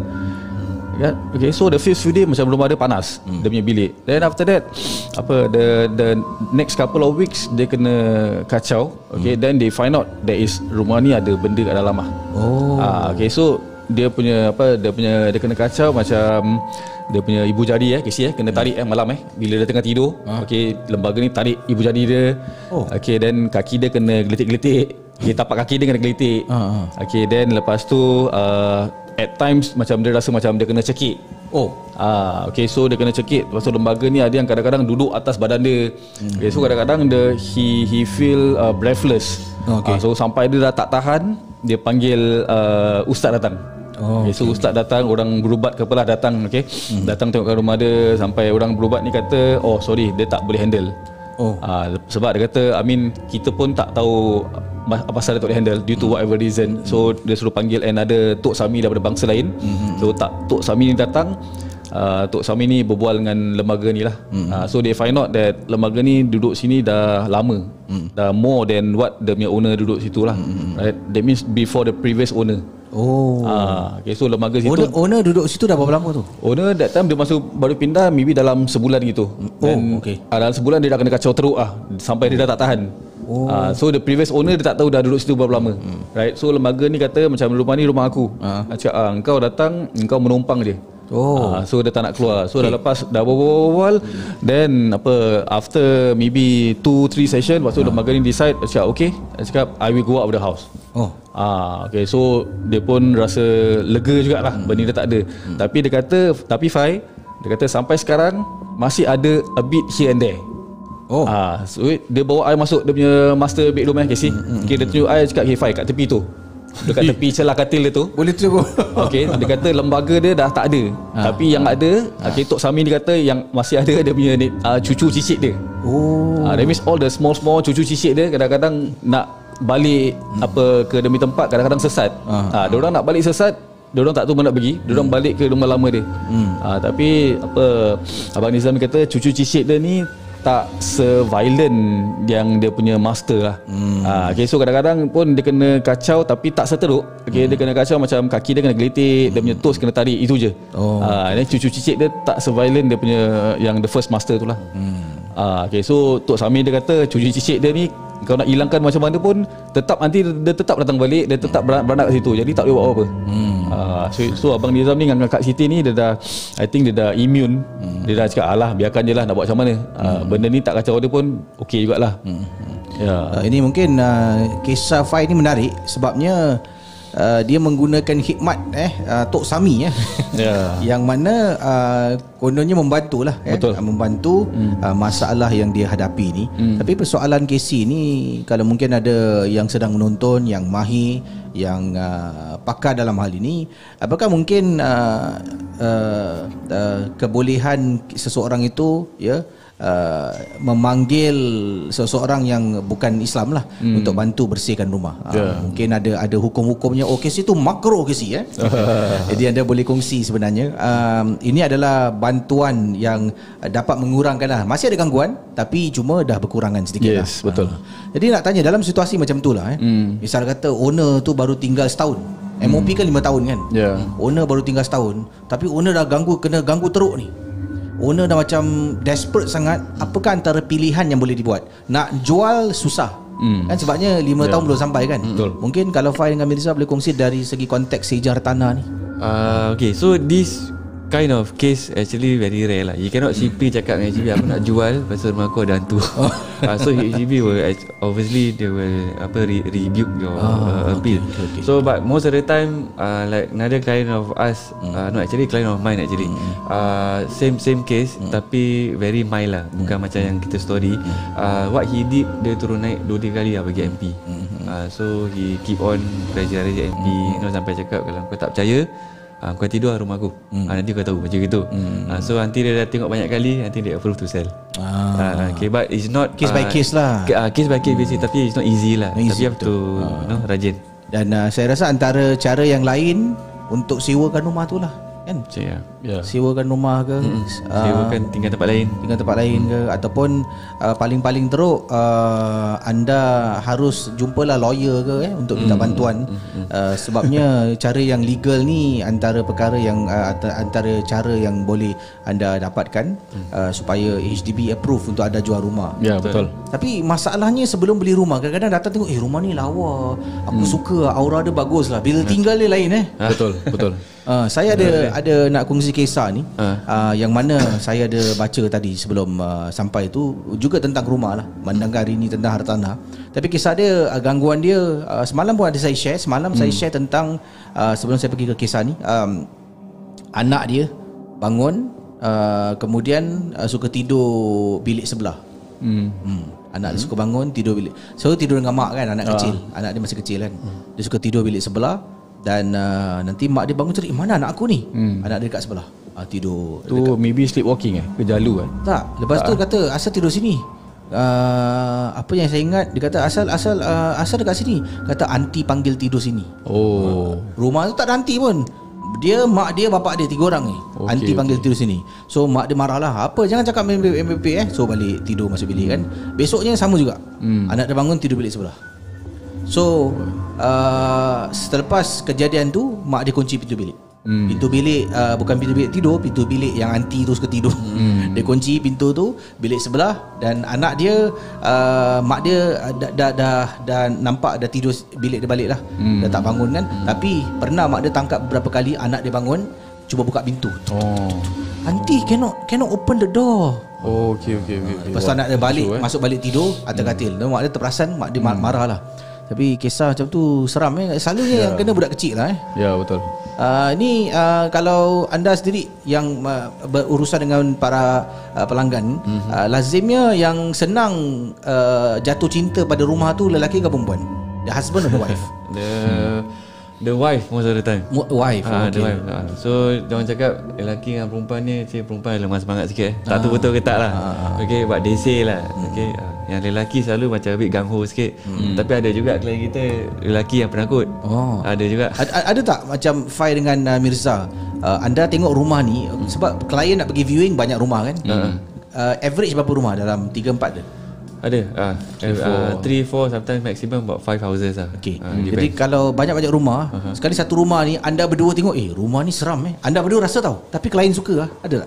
Kan? Okay, so the first few day macam belum ada panas hmm. dia punya bilik. Then after that, apa, the the next couple of weeks dia kena kacau. Okay, hmm. then they find out there is rumah ni ada benda kat dalam lah. Oh. Ah, okay, so dia punya apa, dia punya dia kena kacau macam dia punya ibu jari eh, Casey eh, kena tarik eh malam eh bila dia tengah tidur. Ha? Okey, lembaga ni tarik ibu jari dia. Oh. Okey, dan kaki dia kena gelitik-gelitik. Okey, tapak kaki dia kena gelitik. Ha, ha. Okey, then lepas tu uh, at times macam dia rasa macam dia kena cekik. Oh. Ah, okey, so dia kena cekik. Lepas tu lembaga ni ada yang kadang-kadang duduk atas badan dia. Hmm. Okey, so kadang-kadang dia he he feel uh, breathless. Okay. Uh, so sampai dia dah tak tahan, dia panggil uh, ustaz datang. Oh, okay, so okay. Ustaz datang, orang berubat kepala datang, okay? Hmm. Datang tengokkan rumah dia, sampai orang berubat ni kata, oh sorry, dia tak boleh handle. Oh. Uh, sebab dia kata, I mean, kita pun tak tahu apa pasal dia tak boleh handle due to whatever reason. So dia suruh panggil another Tok Sami daripada bangsa lain. Hmm. So tak, Tok Sami ni datang. Uh, Tok Sami ni berbual dengan lembaga ni lah. Mm-hmm. uh, So they find out that lembaga ni duduk sini dah lama. Mm. Dah more than what the punya owner duduk situ lah. Mm-hmm. Right? That means before the previous owner. Oh. Ah, okay, so lembaga situ. Owner, owner duduk situ dah berapa lama tu? Owner that time dia masuk baru pindah maybe dalam sebulan gitu. Oh, okay. Ah, dalam sebulan dia dah kena kacau teruk ah sampai dia dah tak tahan. Oh. Ah, so the previous owner dia tak tahu dah duduk situ berapa lama. Hmm. Right. So lembaga ni kata macam rumah ni rumah aku. Ah. Cakap ah, engkau datang engkau menumpang je. Oh. Ah, so dia tak nak keluar. So okay. dah lepas dah berbual hmm. then apa after maybe two three session lepas tu ah. lembaga ni decide cakap okay, cakap I will go out of the house. Oh. Ah, okay, so dia pun rasa lega jugalah hmm. benda dia tak ada. Hmm. Tapi dia kata tapi Fai, dia kata sampai sekarang masih ada a bit here and there. Oh. Ah, so dia bawa I masuk dia punya master bedroom eh Casey. Hmm. Okay, dia tunjuk I cakap, "Hey Fai, kat tepi tu." Dekat tepi celah katil dia tu. Boleh tunjuk. Okay, dia kata lembaga dia dah tak ada. Ha. Tapi yang ada, ha. okay, Tok Sami dia kata yang masih ada dia punya uh, cucu cicit dia. Oh. Ah, that means all the small small cucu cicit dia kadang-kadang nak balik hmm. apa ke demi tempat kadang-kadang sesat. Ah, ha, dia orang nak balik sesat, dia orang tak tahu mana nak pergi, dia orang hmm. balik ke rumah lama dia. Hmm. Ah, tapi apa Abang Nizam kata cucu cicit dia ni tak se-violent yang dia punya master lah. Hmm. Ah, okay, so kadang-kadang pun dia kena kacau tapi tak seteruk. Okay, hmm. dia kena kacau macam kaki dia kena gelitik, hmm. dia punya toes kena tarik, itu je. Oh. Ah, ini cucu cicit dia tak se-violent dia punya yang the first master tu lah. Hmm. Ah, okay, so Tok Sami dia kata cucu cicit dia ni kau nak hilangkan macam mana pun tetap nanti dia tetap datang balik, dia tetap beranak, beranak kat situ. Jadi tak boleh buat apa-apa. Hmm. Uh, so, so Abang Nizam ni dengan Kak Siti ni dia dah I think dia dah immune. Hmm. Dia dah cakap alah biarkan je lah nak buat macam mana. Uh, hmm. Benda ni tak kacau dia pun okey jugalah. Hmm. Ya. Uh, ini mungkin uh, kisah Fai ni menarik sebabnya Uh, dia menggunakan hikmat eh uh, Tok Sami eh yeah. yang mana uh, kononnya membantulah eh uh, membantu mm. uh, masalah yang dia hadapi ni. Mm. Tapi persoalan Casey ni kalau mungkin ada yang sedang menonton yang mahir yang uh, pakar dalam hal ini, apakah mungkin uh, uh, uh, kebolehan seseorang itu ya Uh, memanggil seseorang yang bukan Islam lah hmm. untuk bantu bersihkan rumah. Yeah. Uh, mungkin ada ada hukum-hukumnya. Oh, kes itu makro kes eh. Jadi anda boleh kongsi sebenarnya. Um, ini adalah bantuan yang dapat mengurangkan lah. Masih ada gangguan tapi cuma dah berkurangan sedikit. Yes, lah. betul. Uh, jadi nak tanya dalam situasi macam tu lah eh. Hmm. Misal kata owner tu baru tinggal setahun. Hmm. M O P kan lima tahun kan. Yeah. Owner baru tinggal setahun tapi owner dah ganggu kena ganggu teruk ni. Owner dah macam desperate sangat. Apakah antara pilihan yang boleh dibuat? Nak jual susah hmm. kan sebabnya lima yeah. tahun belum sampai kan. Betul. Mungkin kalau Fai dengan Mirza boleh kongsi dari segi konteks sejarah tanah ni. uh, Okay, so this kind of case actually very rare lah. You cannot simply cakap dengan H D B aku nak jual pasal rumah aku ada hantu. Oh. uh, So H D B will obviously they will apa re- rebuke your oh, uh, appeal. Okay, okay. So but most of the time uh, like another client of us, hmm. uh, no actually client of mine actually, hmm. uh, same same case hmm. tapi very mild lah, bukan hmm. macam yang kita story. Hmm. Uh, what he did, dia turun naik dua tiga kali lah bagi M P. Hmm. Uh, so he keep on pressure M P, hmm. you know, sampai cakap kalau kau tak percaya, Uh, kau tidur lah rumah aku. hmm. uh, Nanti kau tahu macam gitu. hmm. uh, So nanti dia dah tengok banyak kali, nanti dia approve to sell. ah. uh, Okay, but it's not case uh, by case lah. uh, Case by case basis. Tapi it's not easy lah. Easy, tapi you have to uh. you know, rajin. Dan uh, saya rasa antara cara yang lain untuk sewakan rumah tu lah kan. Yeah. Yeah. Sewakan rumah ke, hmm. uh, sewakan tinggal tempat lain, tinggal tempat lain ke, ataupun uh, paling-paling teruk uh, anda harus jumpalah lawyer ke eh untuk minta hmm. bantuan. hmm. uh, sebabnya cara yang legal ni antara perkara yang uh, antara cara yang boleh anda dapatkan hmm. uh, supaya H D B approve untuk anda jual rumah. Ya, betul. Tapi masalahnya sebelum beli rumah kadang-kadang datang tengok eh rumah ni lawa, aku hmm. suka, aura dia bagus lah, bila tinggal dia lain eh. Betul, betul. Uh, saya ada ada nak kongsi kisah ni uh. Uh, yang mana saya ada baca tadi sebelum uh, sampai tu juga tentang rumah lah, mendengar ini tentang hartanah. Tapi kisah dia uh, gangguan dia uh, semalam pun ada saya share. Semalam hmm. saya share tentang uh, sebelum saya pergi ke kisah ni, um, anak dia bangun uh, kemudian uh, suka tidur bilik sebelah. hmm. Hmm. Anak dia suka bangun tidur bilik, so tidur dengan mak kan, anak uh. kecil, anak dia masih kecil kan. hmm. Dia suka tidur bilik sebelah. Dan uh, nanti mak dia bangun cari, mana anak aku ni? hmm. Anak dia dekat sebelah, uh, tidur tu dekat. Maybe sleepwalking eh, ke jalu kan? Tak, lepas tak. tu kata asal tidur sini. uh, Apa yang saya ingat, dia kata asal asal uh, asal dekat sini. Kata aunty panggil tidur sini. Oh, uh, rumah tu tak ada aunty pun. Dia, mak dia, bapak dia, tiga orang ni. Okay, aunty okay. panggil tidur sini. So mak dia marah lah, apa jangan cakap M B P eh. So balik tidur masuk bilik kan. Besoknya sama juga. hmm. Anak dia bangun tidur bilik sebelah. So uh, selepas kejadian tu, mak dia kunci pintu bilik. Hmm. Pintu bilik uh, bukan pintu bilik tidur, pintu bilik yang anti tu suka tidur. Hmm. Dia kunci pintu tu, bilik sebelah, dan anak dia uh, mak dia uh, dah, dah dah dah nampak dah tidur bilik dia balik lah. Hmm. Dah tak bangun kan. Hmm. Tapi pernah mak dia tangkap beberapa kali anak dia bangun cuba buka pintu. Oh. Auntie cannot cannot open the door. Oh, okey okey okey. Lepas tu anak dia balik, Masuk, eh? masuk balik tidur atas katil. Dan mak dia terperasan, mak dia hmm. marah lah. Tapi kisah macam tu seram eh. Selalunya yeah. yang kena budak kecil lah eh. Ya, yeah, betul. Uh, ni uh, kalau anda sendiri yang uh, berurusan dengan para uh, pelanggan, mm-hmm. uh, lazimnya yang senang uh, jatuh cinta pada rumah tu lelaki ke perempuan? The husband or the wife? The the wife most of the time. Mo- wife. Ha, okay. the wife. Ha. So diorang cakap lelaki dengan perempuan ni, cik perempuan lemah semangat sikit eh. Tak tahu betul ke tak lah. Ah. Okey, but they say lah. Okey, ha. Yang lelaki selalu macam a bit gangho sikit. Hmm. Tapi ada juga klien kita lelaki yang penakut. Oh. Ada juga. Ada, ada tak macam Fai dengan uh, Mirza, uh, anda tengok rumah ni sebab klien nak pergi viewing banyak rumah kan? Hmm. Uh, average berapa rumah dalam tiga empat dia? Ada ah, three four sometimes maximum about five houses lah. Okay. Uh, Jadi kalau banyak-banyak rumah, uh-huh. sekali satu rumah ni anda berdua tengok, eh rumah ni seram eh. Anda berdua rasa tahu, tapi klien suka lah. Ada tak?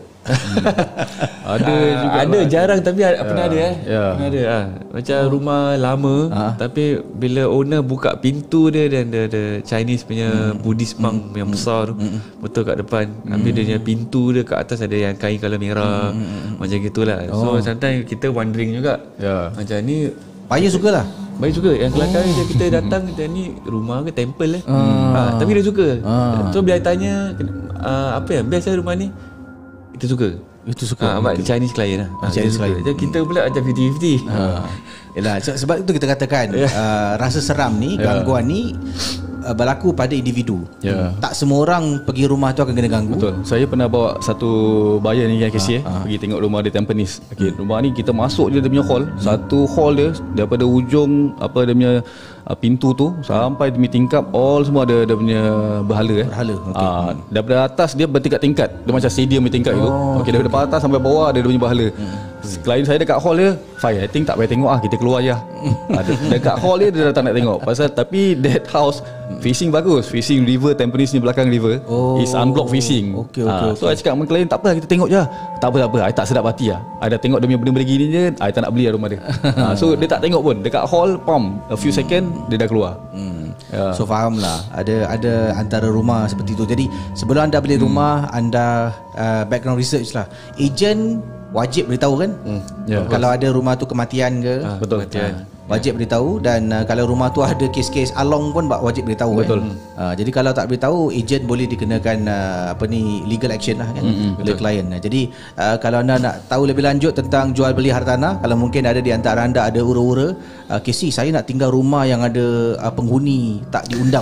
Ada juga. Ada lah. Jarang tapi ya. pernah ada eh. Ya. Pernah ada ah. Macam oh. rumah lama uh-huh. tapi bila owner buka pintu dia dan the, the Chinese punya hmm. Buddhist monk hmm. yang besar tu hmm. betul kat depan. Hmm. Habis dia punya pintu dia kat atas ada yang kain color merah. Hmm. Macam gitulah. Oh. So sometimes kita wondering juga. Ya. Macam ni Payah sukalah. Baik suka. Yang kelakar oh. kita datang kita ni rumah ke temple eh. Hmm. Ha, tapi dia suka. Ah. So bila tanya uh, apa yang best rumah ni? Kita suka. Itu suka. Ha, okay. Chinese client lah. Ha, Chinese client. Jadi kita pula macam fifty-fifty. Ha. Yalah, sebab itu kita katakan uh, rasa seram ni, gangguan ni uh, berlaku pada individu. Yeah. Tak semua orang pergi rumah tu akan kena ganggu. Betul. Saya pernah bawa satu buyer ni yang K C ha, eh, ha. pergi tengok rumah di Tampines. Okey, rumah ni kita masuk je dia punya hall. Hmm. Satu hall dia daripada ujung apa dia punya uh, pintu tu sampai demi tingkap all semua ada dia punya berhala eh. Berhala. Okay. Uh, daripada atas dia bertingkat-tingkat. Dia macam stadium punya tingkat oh, itu. Okey, okay. daripada atas sampai bawah ada dia punya berhala. Hmm. Klien saya dekat hall dia, Fai, I think tak payah tengok ah, kita keluar je. Ha, dekat hall dia dia datang nak tengok. Pasal tapi that house facing bagus, facing river, Tampines ni belakang river. Oh. Is unblocked facing. Okay, okay, ha, so okay. I cakap dengan klien, tak apa kita tengok je. Tak apa tak apa, I tak sedap hati lah. I dah tengok dia punya benda-benda gini je, I tak nak beli lah rumah dia. Ha, so dia tak tengok pun, dekat hall pam, a few second dia dah keluar. Hmm. Yeah. So faham lah, ada ada antara rumah seperti tu. Jadi sebelum anda beli hmm. rumah, anda uh, background research lah. Ejen wajib beritahu kan? Hmm. Yeah, kalau ada rumah tu kematian ke? Ah, betul. Kematian. Wajib beritahu. Dan uh, kalau rumah tu ada kes-kes along pun wajib beritahu. Betul. Kan? Uh, jadi kalau tak beritahu, ejen boleh dikenakan uh, apa ni legal action lah kan mm-hmm, oleh klien. Uh, jadi uh, kalau anda nak tahu lebih lanjut tentang jual beli hartanah, kalau mungkin ada di antara anda ada ura-ura, uh, K C, saya nak tinggal rumah yang ada uh, penghuni tak diundang.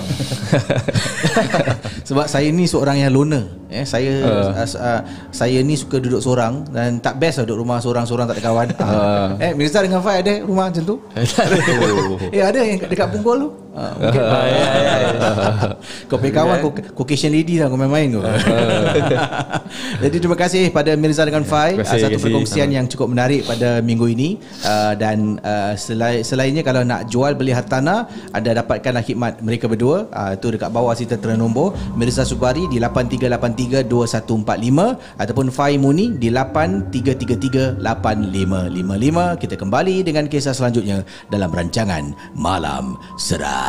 Sebab saya ni seorang yang loner. Eh, saya uh. Uh, uh, saya ni suka duduk seorang dan tak best lah duduk rumah seorang-seorang tak ada kawan. Uh. Eh, Mirza dengan Fai ada rumah macam tu? Oh. Eh, ada yang dekat Punggol tu. Uh, mungkin uh, ya, ya, ya. Kau punya kawan yeah. Caucasian lady lah, kau main-main kau. Jadi terima kasih pada Mirza dengan Fai, kasih, satu kasih. perkongsian uh. yang cukup menarik pada minggu ini. uh, Dan uh, selain, selainnya kalau nak jual beli hartanah, anda dapatkanlah khidmat mereka berdua. uh, Itu dekat bawah situ tertera nombor Mirza Subari di lapan tiga lapan tiga dua satu empat lima ataupun Fai Muni di lapan tiga tiga tiga lapan lima lima lima. Kita kembali dengan kisah selanjutnya dalam rancangan Malam Seram.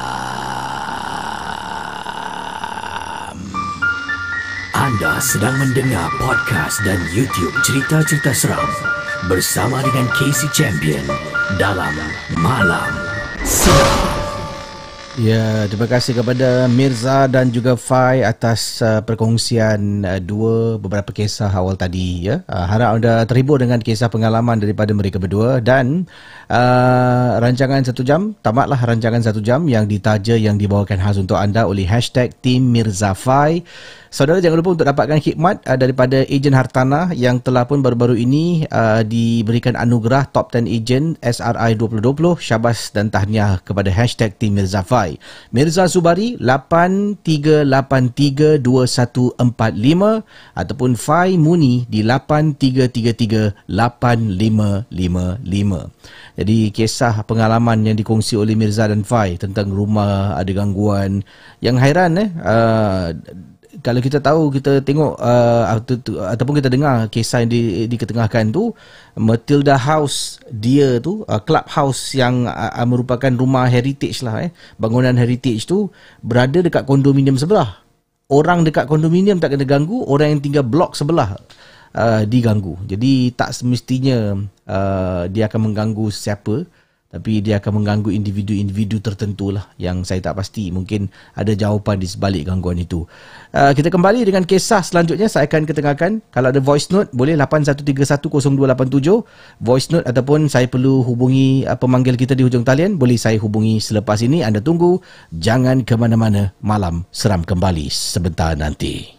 Anda sedang mendengar podcast dan YouTube cerita-cerita seram bersama dengan K C Champion dalam Malam Seram. Ya, terima kasih kepada Mirza dan juga Fai atas uh, perkongsian uh, dua beberapa kisah awal tadi ya. Uh, harap anda terhibur dengan kisah pengalaman daripada mereka berdua dan uh, rancangan satu jam, tamatlah rancangan satu jam yang ditaja yang dibawakan khas untuk anda oleh hashtag Team Mirza Fai. Saudara jangan lupa untuk dapatkan khidmat uh, daripada ejen hartanah yang telah pun baru-baru ini uh, diberikan anugerah Top sepuluh Ejen S R I dua ribu dua puluh. Syabas dan tahniah kepada hashtag Team Mirza Fai. Fai. Mirza Zubari lapan tiga lapan tiga dua satu empat lima ataupun Fai Muni di lapan tiga tiga tiga lapan lima lima lima. Jadi kisah pengalaman yang dikongsi oleh Mirza dan Fai tentang rumah ada gangguan yang hairan eh uh, kalau kita tahu, kita tengok uh, ataupun kita dengar kisah yang di, diketengahkan tu, Matilda House dia tu uh, clubhouse yang uh, merupakan rumah heritage lah eh bangunan heritage tu berada dekat kondominium sebelah. Orang dekat kondominium tak kena ganggu, orang yang tinggal blok sebelah uh, diganggu. Jadi tak semestinya uh, dia akan mengganggu siapa, tapi dia akan mengganggu individu-individu tertentu lah yang saya tak pasti. Mungkin ada jawapan di sebalik gangguan itu. Uh, kita kembali dengan kisah selanjutnya. Saya akan ketengahkan. Kalau ada voice note, boleh lapan satu tiga satu kosong dua lapan tujuh. Voice note ataupun saya perlu hubungi uh, pemanggil kita di hujung talian, boleh saya hubungi selepas ini. Anda tunggu. Jangan ke mana-mana. Malam Seram kembali sebentar nanti.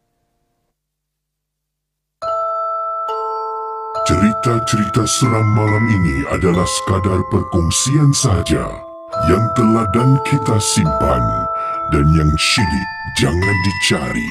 Cerita-cerita seram malam ini adalah sekadar perkongsian saja yang telah dan kita simpan, dan yang syilid jangan dicari.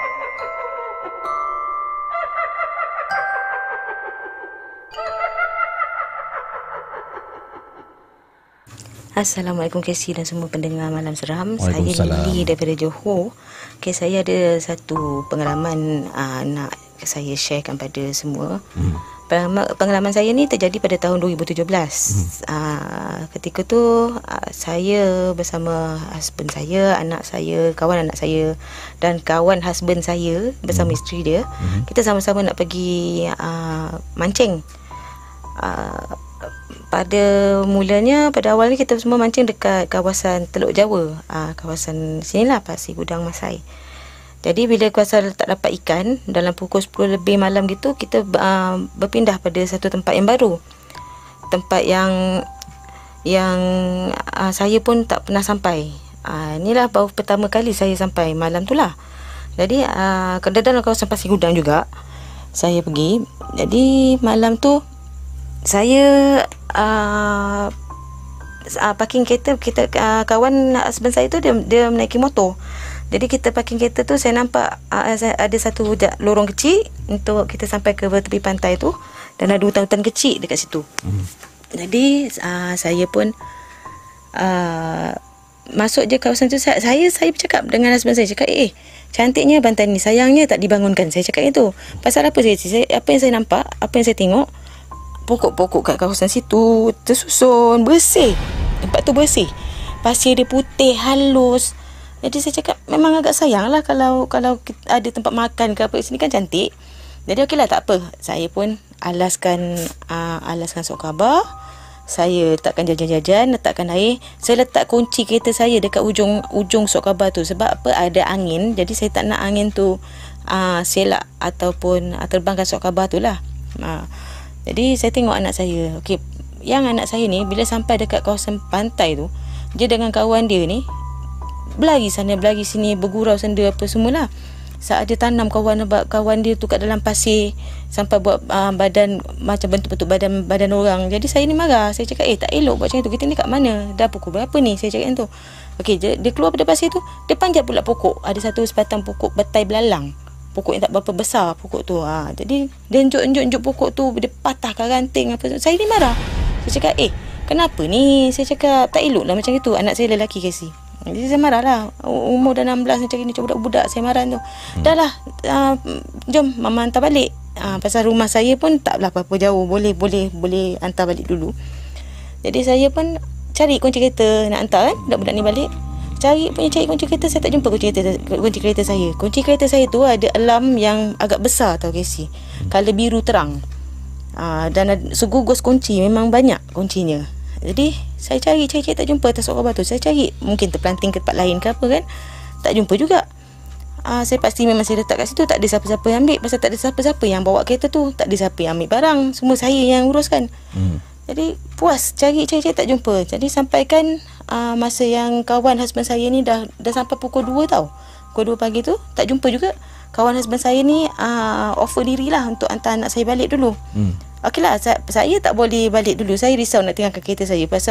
Assalamualaikum Casey dan semua pendengar Malam Seram. Saya Lily daripada Johor. Okay, saya ada satu pengalaman uh, nak saya sharekan pada semua. Hmm. Pengalaman saya ni terjadi pada tahun dua ribu tujuh belas. Hmm. Uh, ketika tu uh, saya bersama husband saya, anak saya, kawan anak saya dan kawan husband saya bersama hmm. isteri dia. Hmm. Kita sama-sama nak pergi uh, mancing. Uh, pada mulanya, pada awalnya kita semua mancing dekat kawasan Teluk Jawa. Uh, kawasan sinilah, Pasir Gudang Masai. Jadi bila kuasa tak dapat ikan, dalam pukul sepuluh lebih malam gitu, kita uh, berpindah pada satu tempat yang baru. Tempat yang yang uh, saya pun tak pernah sampai. Uh, inilah baru pertama kali saya sampai malam tu lah. Jadi uh, dalam kawasan Pasir Gudang juga saya pergi. Jadi malam tu saya uh, uh, parking kereta, kita uh, kawan husband saya tu dia, dia menaiki motor. Jadi kita parking kereta tu, saya nampak uh, ada satu lorong kecil untuk kita sampai ke tepi pantai tu, dan ada hutan-hutan kecil dekat situ. Hmm. Jadi uh, saya pun uh, masuk je kawasan tu. Saya saya, saya bercakap dengan husband saya, cakap eh cantiknya pantai ni, sayangnya tak dibangunkan. Saya cakap itu. Pasal apa saya, saya apa yang saya nampak, apa yang saya tengok, pokok-pokok kat kawasan situ tersusun, bersih. Tempat tu bersih. Pasir dia putih, halus. Jadi saya cakap memang agak sayang lah kalau kalau ada tempat makan ke apa sini kan cantik. Jadi okeylah, tak apa. Saya pun alaskan uh, alaskan sok khabar. Saya letakkan jajan-jajan, letakkan air. Saya letak kunci kereta saya dekat ujung ujung sok khabar tu. Sebab apa? Ada angin. Jadi saya tak nak angin tu uh, selak ataupun uh, terbangkan sok khabar tu lah. Uh, jadi saya tengok anak saya. Okey, yang anak saya ni bila sampai dekat kawasan pantai tu, dia dengan kawan dia ni berlari sana, berlari sini, bergurau senda apa semualah. Saat dia tanam kawan kawan dia tu kat dalam pasir, sampai buat uh, badan macam bentuk-bentuk badan badan orang. Jadi saya ni marah. Saya cakap, eh tak elok buat macam tu. Kita ni kat mana? Dah pukul berapa ni? Saya cakap macam tu. Okey, dia, dia keluar pada pasir tu, dia panjat pula pokok. Ada satu sebatang pokok betai belalang. Pokok yang tak berapa besar pokok tu. Ha, jadi dia enjuk-enjuk pokok tu, dia patahkan ranting apa. Saya ni marah. Saya cakap, eh kenapa ni? Saya cakap tak elok lah macam itu. Anak saya lelaki Casey. Jadi saya marah lah. Umur dah enam belas macam ni, macam budak-budak. Saya marah tu. Hmm. Dah lah, uh, jom mama hantar balik. Uh, pasal rumah saya pun taklah apa-apa jauh. Boleh boleh boleh hantar balik dulu. Jadi saya pun cari kunci kereta nak hantar kan budak-budak ni balik. Cari punya cari kunci kereta, saya tak jumpa kunci kereta kunci kereta saya. Kunci kereta saya tu ada alarm yang agak besar tau Casey. Color biru terang. Uh, dan ada segugus kunci, memang banyak kuncinya. Jadi saya cari, cari, cari tak jumpa atas sok khabar tu. Saya cari, mungkin terpelanting ke tempat lain ke apa kan, tak jumpa juga. uh, Saya pasti memang saya letak kat situ, tak ada siapa-siapa yang ambil. Pasal tak ada siapa-siapa yang bawa kereta tu, tak ada siapa yang ambil barang, semua saya yang uruskan. hmm. Jadi puas, cari, cari, cari tak jumpa. Jadi sampaikan uh, masa yang kawan husband saya ni dah dah sampai pukul dua tau. Pukul dua pagi tu tak jumpa juga. Kawan husband saya ni uh, offer dirilah untuk hantar anak saya balik dulu. hmm. Okeylah, saya, saya tak boleh balik dulu. Saya risau nak tinggalkan kereta saya. Pasal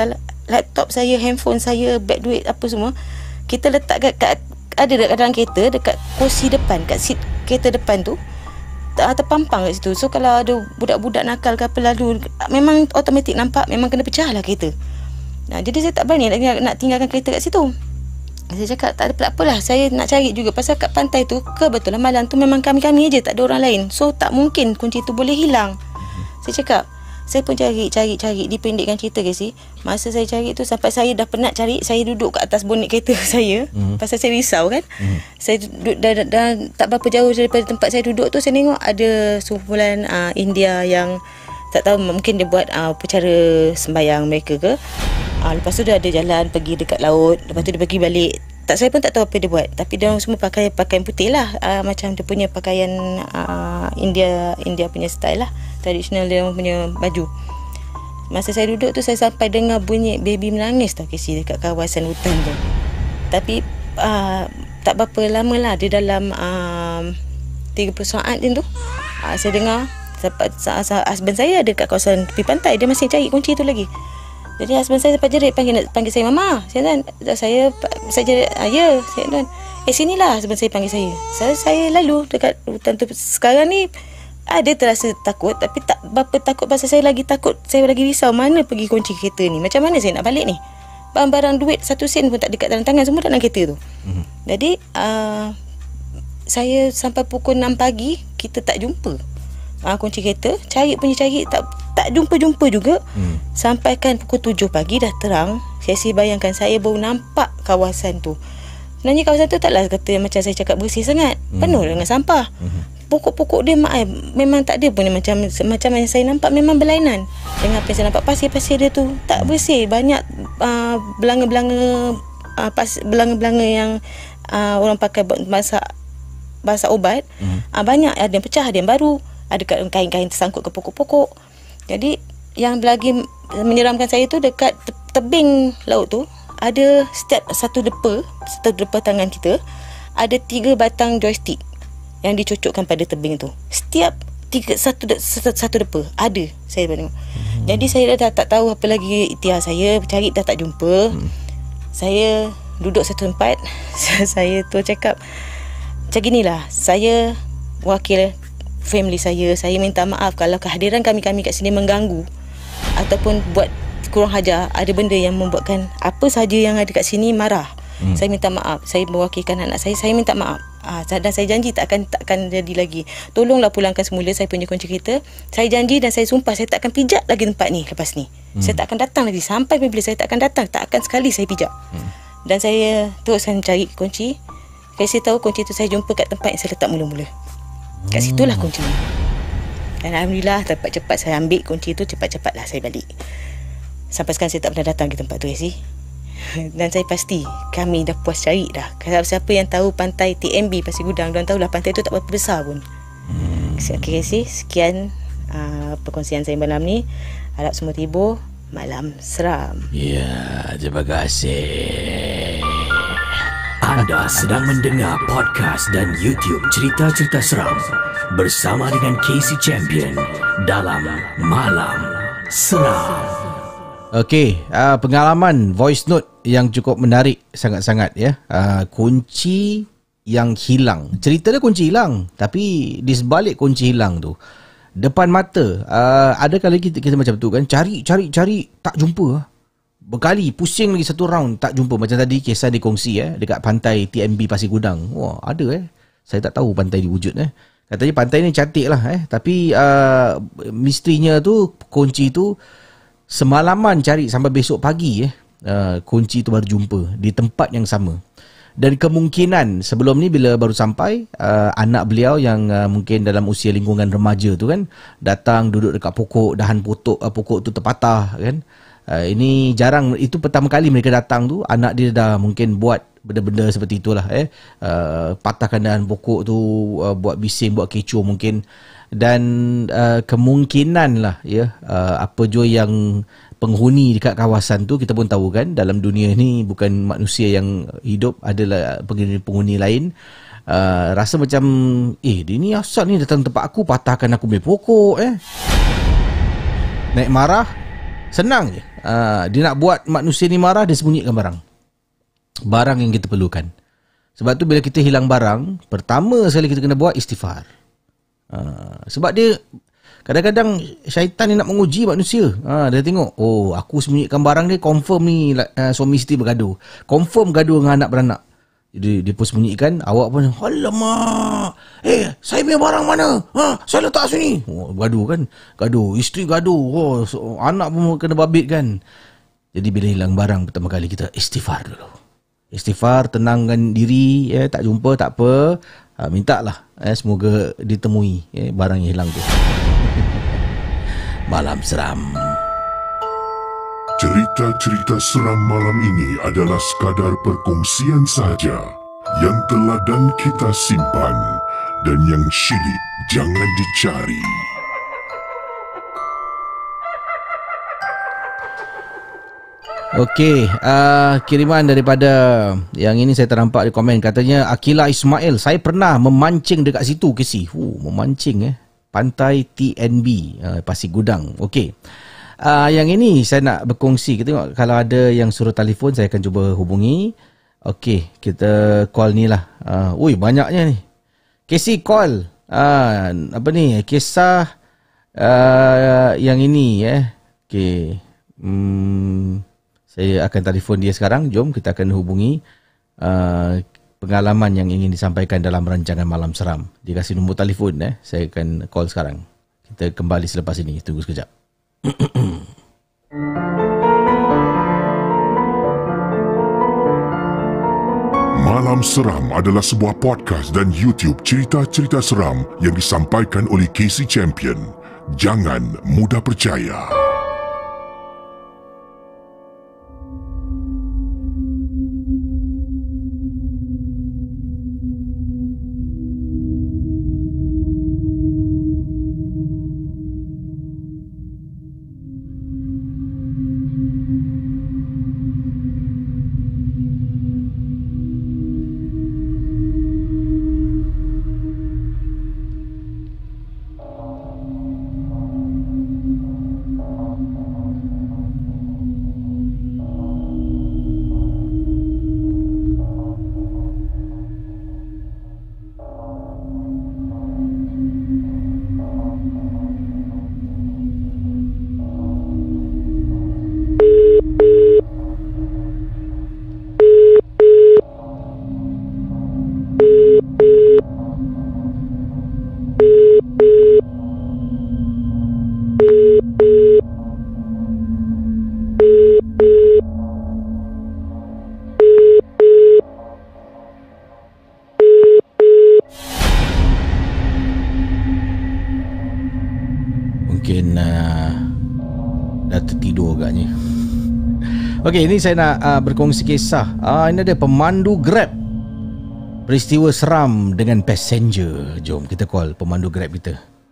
laptop saya, handphone saya, beg duit apa semua kita letak kat, kat ada dekat dalam kereta, dekat kursi depan, kat seat kereta depan tu terpampang kat situ. So kalau ada budak-budak nakal ke apa lalu, memang automatik nampak, memang kena pecah lah kereta. Nah, jadi saya tak berani nak, nak tinggalkan kereta kat situ. Saya cakap tak ada apalah, saya nak cari juga pasal kat pantai tu kebetulan malam tu memang kami-kami je, tak ada orang lain. So tak mungkin kunci tu boleh hilang. Saya cakap, saya pun cari, cari, cari, dipendekkan cerita ke si. Masa saya cari tu sampai saya dah penat cari, saya duduk kat atas bonet kereta saya. Mm. Pasal saya risau kan. Mm. Saya duduk dah, dah, dah tak berapa jauh daripada tempat saya duduk tu, saya tengok ada sekumpulan uh, India yang tak tahu mungkin dia buat uh, upacara sembahyang mereka ke. Uh, lepas tu dia ada jalan pergi dekat laut, lepas tu dia pergi balik. Tak, saya pun tak tahu apa dia buat, tapi dia orang semua pakai pakaian putih lah, uh, macam dia punya pakaian uh, India India punya style lah, tradisional dia orang punya baju. Masa saya duduk tu, saya sampai dengar bunyi baby menangis tau Casey dekat kawasan hutan tu. Tapi uh, tak berapa lama lah, dia dalam uh, tiga puluh saat je tu uh, saya dengar sampai, husband saya ada kat kawasan tepi pantai, dia masih cari kunci tu lagi. Jadi husband saya sampai jerit panggil panggil saya mama. Saya dan saya saya jerit, ah, ya, saya dan eh sinilah husband saya panggil saya. Saya saya lalu dekat hutan tu. Sekarang ni ada terasa takut, tapi tak berapa takut pasal saya lagi takut, saya lagi risau mana pergi kunci kereta ni. Macam mana saya nak balik ni? Barang-barang duit satu sen pun tak dekat dalam tangan, semua dalam kereta tu. Mm-hmm. Jadi uh, saya sampai pukul enam pagi kita tak jumpa. Ah, kunci kereta, cari punya cari tak tak jumpa-jumpa juga. Hmm. Sampai kan pukul tujuh pagi dah terang. Saya si bayangkan saya baru nampak kawasan tu. Sebenarnya kawasan tu taklah kata macam saya cakap bersih sangat. Hmm. Penuh dengan sampah. Hmm. Pokok-pokok dia mak, memang tak ada pun macam macam yang saya nampak, memang berlainan dengan apa yang saya nampak. Pasir-pasir dia tu tak bersih. Banyak uh, belanga-belanga uh, pas, belanga-belanga yang uh, orang pakai masak masak obat. Hmm. Uh, banyak, ada yang pecah, ada yang baru. Ada kain-kain tersangkut ke pokok-pokok. Jadi yang lagi menyeramkan saya tu, dekat tebing laut tu ada setiap satu depa, satu depa tangan kita ada tiga batang joystick yang dicocokkan pada tebing tu. Setiap tiga satu satu, satu depa ada, saya tengok. Hmm. Jadi saya dah tak tahu apa lagi ikhtiar saya, cari dah tak jumpa. Hmm. Saya duduk satu tempat. Saya tu cakap macam ginilah, saya wakil family saya, saya minta maaf kalau kehadiran kami-kami kat sini mengganggu ataupun buat kurang hajar, ada benda yang membuatkan apa sahaja yang ada kat sini marah. Hmm. Saya minta maaf, saya mewakilkan anak saya, saya minta maaf. Ah, dan saya janji tak akan tak akan jadi lagi. Tolonglah pulangkan semula saya punya kunci kereta. Saya janji dan saya sumpah saya tak akan pijak lagi tempat ni lepas ni. Hmm. Saya tak akan datang lagi sampai bila saya tak akan datang, tak akan sekali saya pijak. Hmm. Dan saya teruskan cari kunci. Saya tahu kunci tu saya jumpa kat tempat yang saya letak mula-mula. Kat situlah kunci. Dan alhamdulillah cepat-cepat saya ambil kunci tu, cepat-cepatlah saya balik. Sampai sekarang saya tak pernah datang ke tempat tu, Yasi. Dan saya pasti kami dah puas cari dah. Kalau siapa yang tahu pantai T M B Pasir Gudang, diorang tahulah pantai tu tak berapa besar pun. Hmm. Okay, Yasi, sekian uh, perkongsian saya malam ni. Harap semua terhibur. Malam seram. Ya, terima kasih. Anda sedang mendengar podcast dan YouTube cerita-cerita seram bersama dengan Casey Champion dalam Malam Seram. Okey, uh, pengalaman voice note yang cukup menarik sangat-sangat ya. Uh, kunci yang hilang. Cerita dia kunci hilang, tapi di sebalik kunci hilang tu, depan mata, uh, ada kali kita, kita macam tu kan, cari cari cari tak jumpa. Berkali pusing lagi satu round tak jumpa. Macam tadi kisah dikongsi eh dekat pantai T M B Pasir Gudang. Wah, ada eh. Saya tak tahu pantai ni wujud eh. Katanya pantai ni cantik lah eh. Tapi uh, misterinya tu, kunci tu semalaman cari sampai besok pagi eh. Uh, kunci tu baru jumpa di tempat yang sama. Dan kemungkinan sebelum ni bila baru sampai, uh, anak beliau yang uh, mungkin dalam usia lingkungan remaja tu kan, datang duduk dekat pokok, dahan pokok, uh, pokok tu terpatah kan. Uh, ini jarang, itu pertama kali mereka datang tu, anak dia dah mungkin buat benda-benda seperti itulah eh. Uh, patahkan dahan pokok tu, uh, buat bising, buat kecoh mungkin. Dan uh, kemungkinan lah ya, uh, apa jua yang penghuni dekat kawasan tu, kita pun tahu kan dalam dunia ni bukan manusia yang hidup, adalah penghuni-penghuni lain. Uh, rasa macam eh dia ni asal ni datang tempat aku, patahkan aku punya pokok eh. Naik marah senang je. uh, dia nak buat manusia ni marah, dia sembunyikan barang. Barang yang kita perlukan. Sebab tu bila kita hilang barang, pertama sekali kita kena buat istighfar. Uh, sebab dia kadang-kadang syaitan ni nak menguji manusia. Uh, dia tengok, oh aku sembunyikan barang dia, confirm ni uh, suami isteri bergaduh. Confirm gaduh dengan anak beranak. Jadi dia pun sembunyikan, awak pun, alamak, eh saya punya barang mana? Ha, saya letak sini. Oh, gaduh kan? Gaduh, isteri gaduh. Oh, so, anak pun kena babit kan? Jadi bila hilang barang, pertama kali kita istighfar dulu. Istighfar, tenangkan diri, eh, tak jumpa, tak apa. Ha, mintalah, eh, semoga ditemui eh, barang yang hilang tu. Malam Seram. Cerita-cerita seram malam ini adalah sekadar perkongsian saja yang telah dan kita simpan, dan yang syilid jangan dicari. Okey, uh, kiriman daripada yang ini saya ternampak di komen, katanya Akila Ismail, saya pernah memancing dekat situ ke si. Uh, memancing eh. Pantai T N B, uh, Pasir Gudang. Okey. Uh, yang ini saya nak berkongsi. Kita tengok kalau ada yang suruh telefon, saya akan cuba hubungi. Okey, kita call ni lah. Uh, ui, banyaknya ni. Casey call. Uh, apa ni? Kisah uh, yang ini eh. Okey. Hmm, saya akan telefon dia sekarang. Jom kita akan hubungi uh, pengalaman yang ingin disampaikan dalam rancangan Malam Seram. Dia kasih nombor telefon eh. Saya akan call sekarang. Kita kembali selepas ini. Tunggu sekejap. Malam Seram adalah sebuah podcast dan YouTube cerita-cerita seram yang disampaikan oleh Casey Champion. Jangan mudah percaya. Okey, ini saya nak uh, berkongsi kisah. Ah, ini ada pemandu Grab. Peristiwa seram dengan passenger. Jom kita call pemandu Grab kita.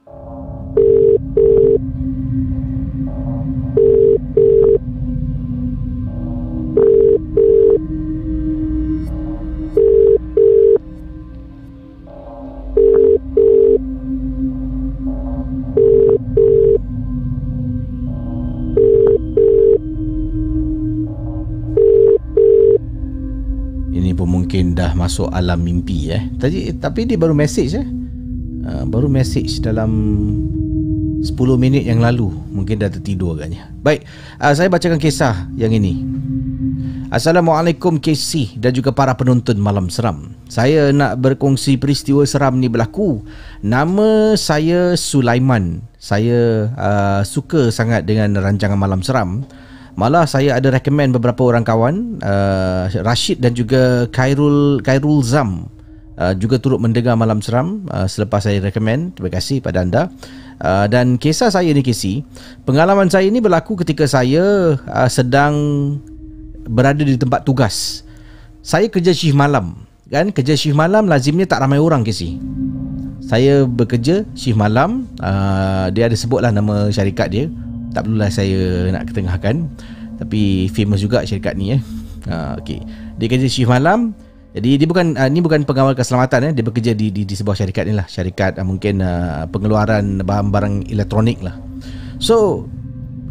Dah masuk alam mimpi eh. Tadi tapi dia baru message eh. Uh, baru message dalam sepuluh minit yang lalu. Mungkin dah tertidur agaknya. Baik, uh, saya bacakan kisah yang ini. Assalamualaikum K C dan juga para penonton Malam Seram. Saya nak berkongsi peristiwa seram ni berlaku. Nama saya Sulaiman. Saya uh, suka sangat dengan rancangan Malam Seram. Malah saya ada recommend beberapa orang kawan, uh, Rashid dan juga Khairul Khairul Zam uh, juga turut mendengar Malam Seram uh, selepas saya recommend. Terima kasih pada anda. Uh, dan kisah saya ni Casey, pengalaman saya ni berlaku ketika saya uh, sedang berada di tempat tugas. Saya kerja shift malam. Kan, kerja shift malam lazimnya tak ramai orang Casey. Saya bekerja shift malam, uh, dia ada sebutlah nama syarikat dia. Tak perlulah saya nak ketengahkan, tapi famous juga syarikat ni eh. Ha, okey. Dia kerja shift malam. Jadi dia bukan uh, ni bukan pengawal keselamatan eh. Dia bekerja di di, di sebuah syarikat ni lah. Syarikat uh, mungkin uh, pengeluaran bahan-barang elektronik lah. So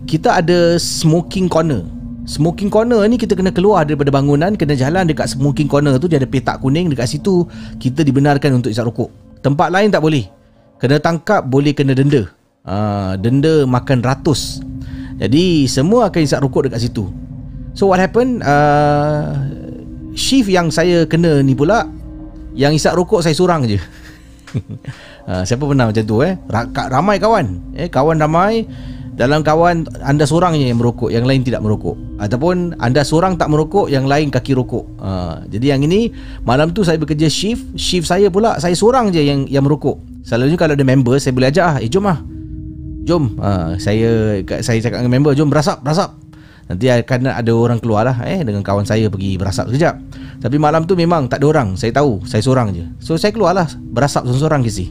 kita ada smoking corner. Smoking corner ni kita kena keluar daripada bangunan, kena jalan dekat smoking corner tu, dia ada petak kuning dekat situ. Kita dibenarkan untuk isap rokok. Tempat lain tak boleh. Kena tangkap, boleh kena denda. Ha, denda makan ratus. Jadi semua akan isap rokok dekat situ. So what happened, uh, shift yang saya kena ni pula, yang isap rokok saya seorang je. uh, Siapa pernah macam tu eh? Ramai kawan eh, Kawan ramai. Dalam kawan anda seorang je yang merokok, yang lain tidak merokok. Ataupun anda seorang tak merokok, yang lain kaki rokok. uh, Jadi yang ini, malam tu saya bekerja shift. Shift saya pula, saya seorang je yang yang merokok. Selalunya kalau ada member, saya boleh ajak, eh jom lah, jom, uh, Saya Saya cakap dengan member, jom berasap, berasap. Nanti akan ada orang keluar lah eh, dengan kawan saya pergi berasap sekejap. Tapi malam tu memang tak ada orang. Saya tahu, saya seorang je. So saya keluar lah, berasap seorang-seorang ke si.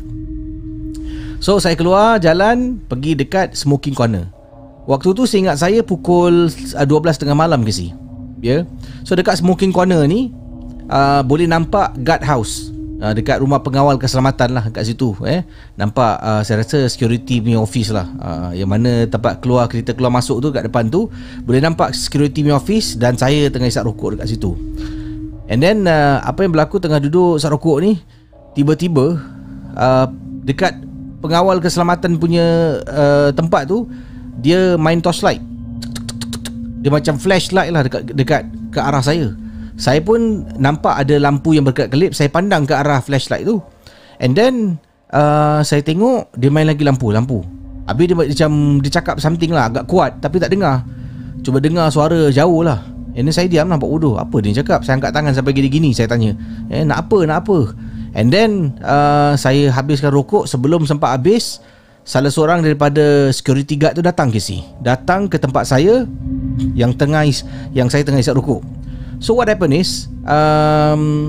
So saya keluar jalan, pergi dekat smoking corner. Waktu tu seingat saya pukul dua belas tiga puluh malam ke si. Ya. Yeah? So dekat smoking corner ni uh, boleh nampak guard house. Uh, dekat rumah pengawal keselamatan lah kat situ eh. Nampak uh, saya rasa security punya office lah, uh, yang mana tempat keluar, kita keluar masuk tu kat depan tu boleh nampak security punya office. Dan saya tengah isap rokok dekat situ. And then uh, apa yang berlaku, tengah duduk isap rokok ni, tiba-tiba uh, dekat pengawal keselamatan punya uh, tempat tu, dia main torchlight. Dia macam flashlight lah dekat, dekat ke arah saya. Saya pun nampak ada lampu yang berkelip-kelip. Saya pandang ke arah flashlight tu. And then uh, saya tengok dia main lagi lampu Lampu Habis dia macam dia cakap something lah, agak kuat tapi tak dengar. Cuba dengar suara jauh lah. And then saya diam, nampak bodoh. Apa dia cakap? Saya angkat tangan sampai gini-gini. Saya tanya, eh nak apa, nak apa? And then uh, saya habiskan rokok. Sebelum sempat habis, salah seorang daripada security guard tu datang ke si. Datang ke tempat saya Yang tengah is, Yang saya tengah isap rokok. So what happened is, um,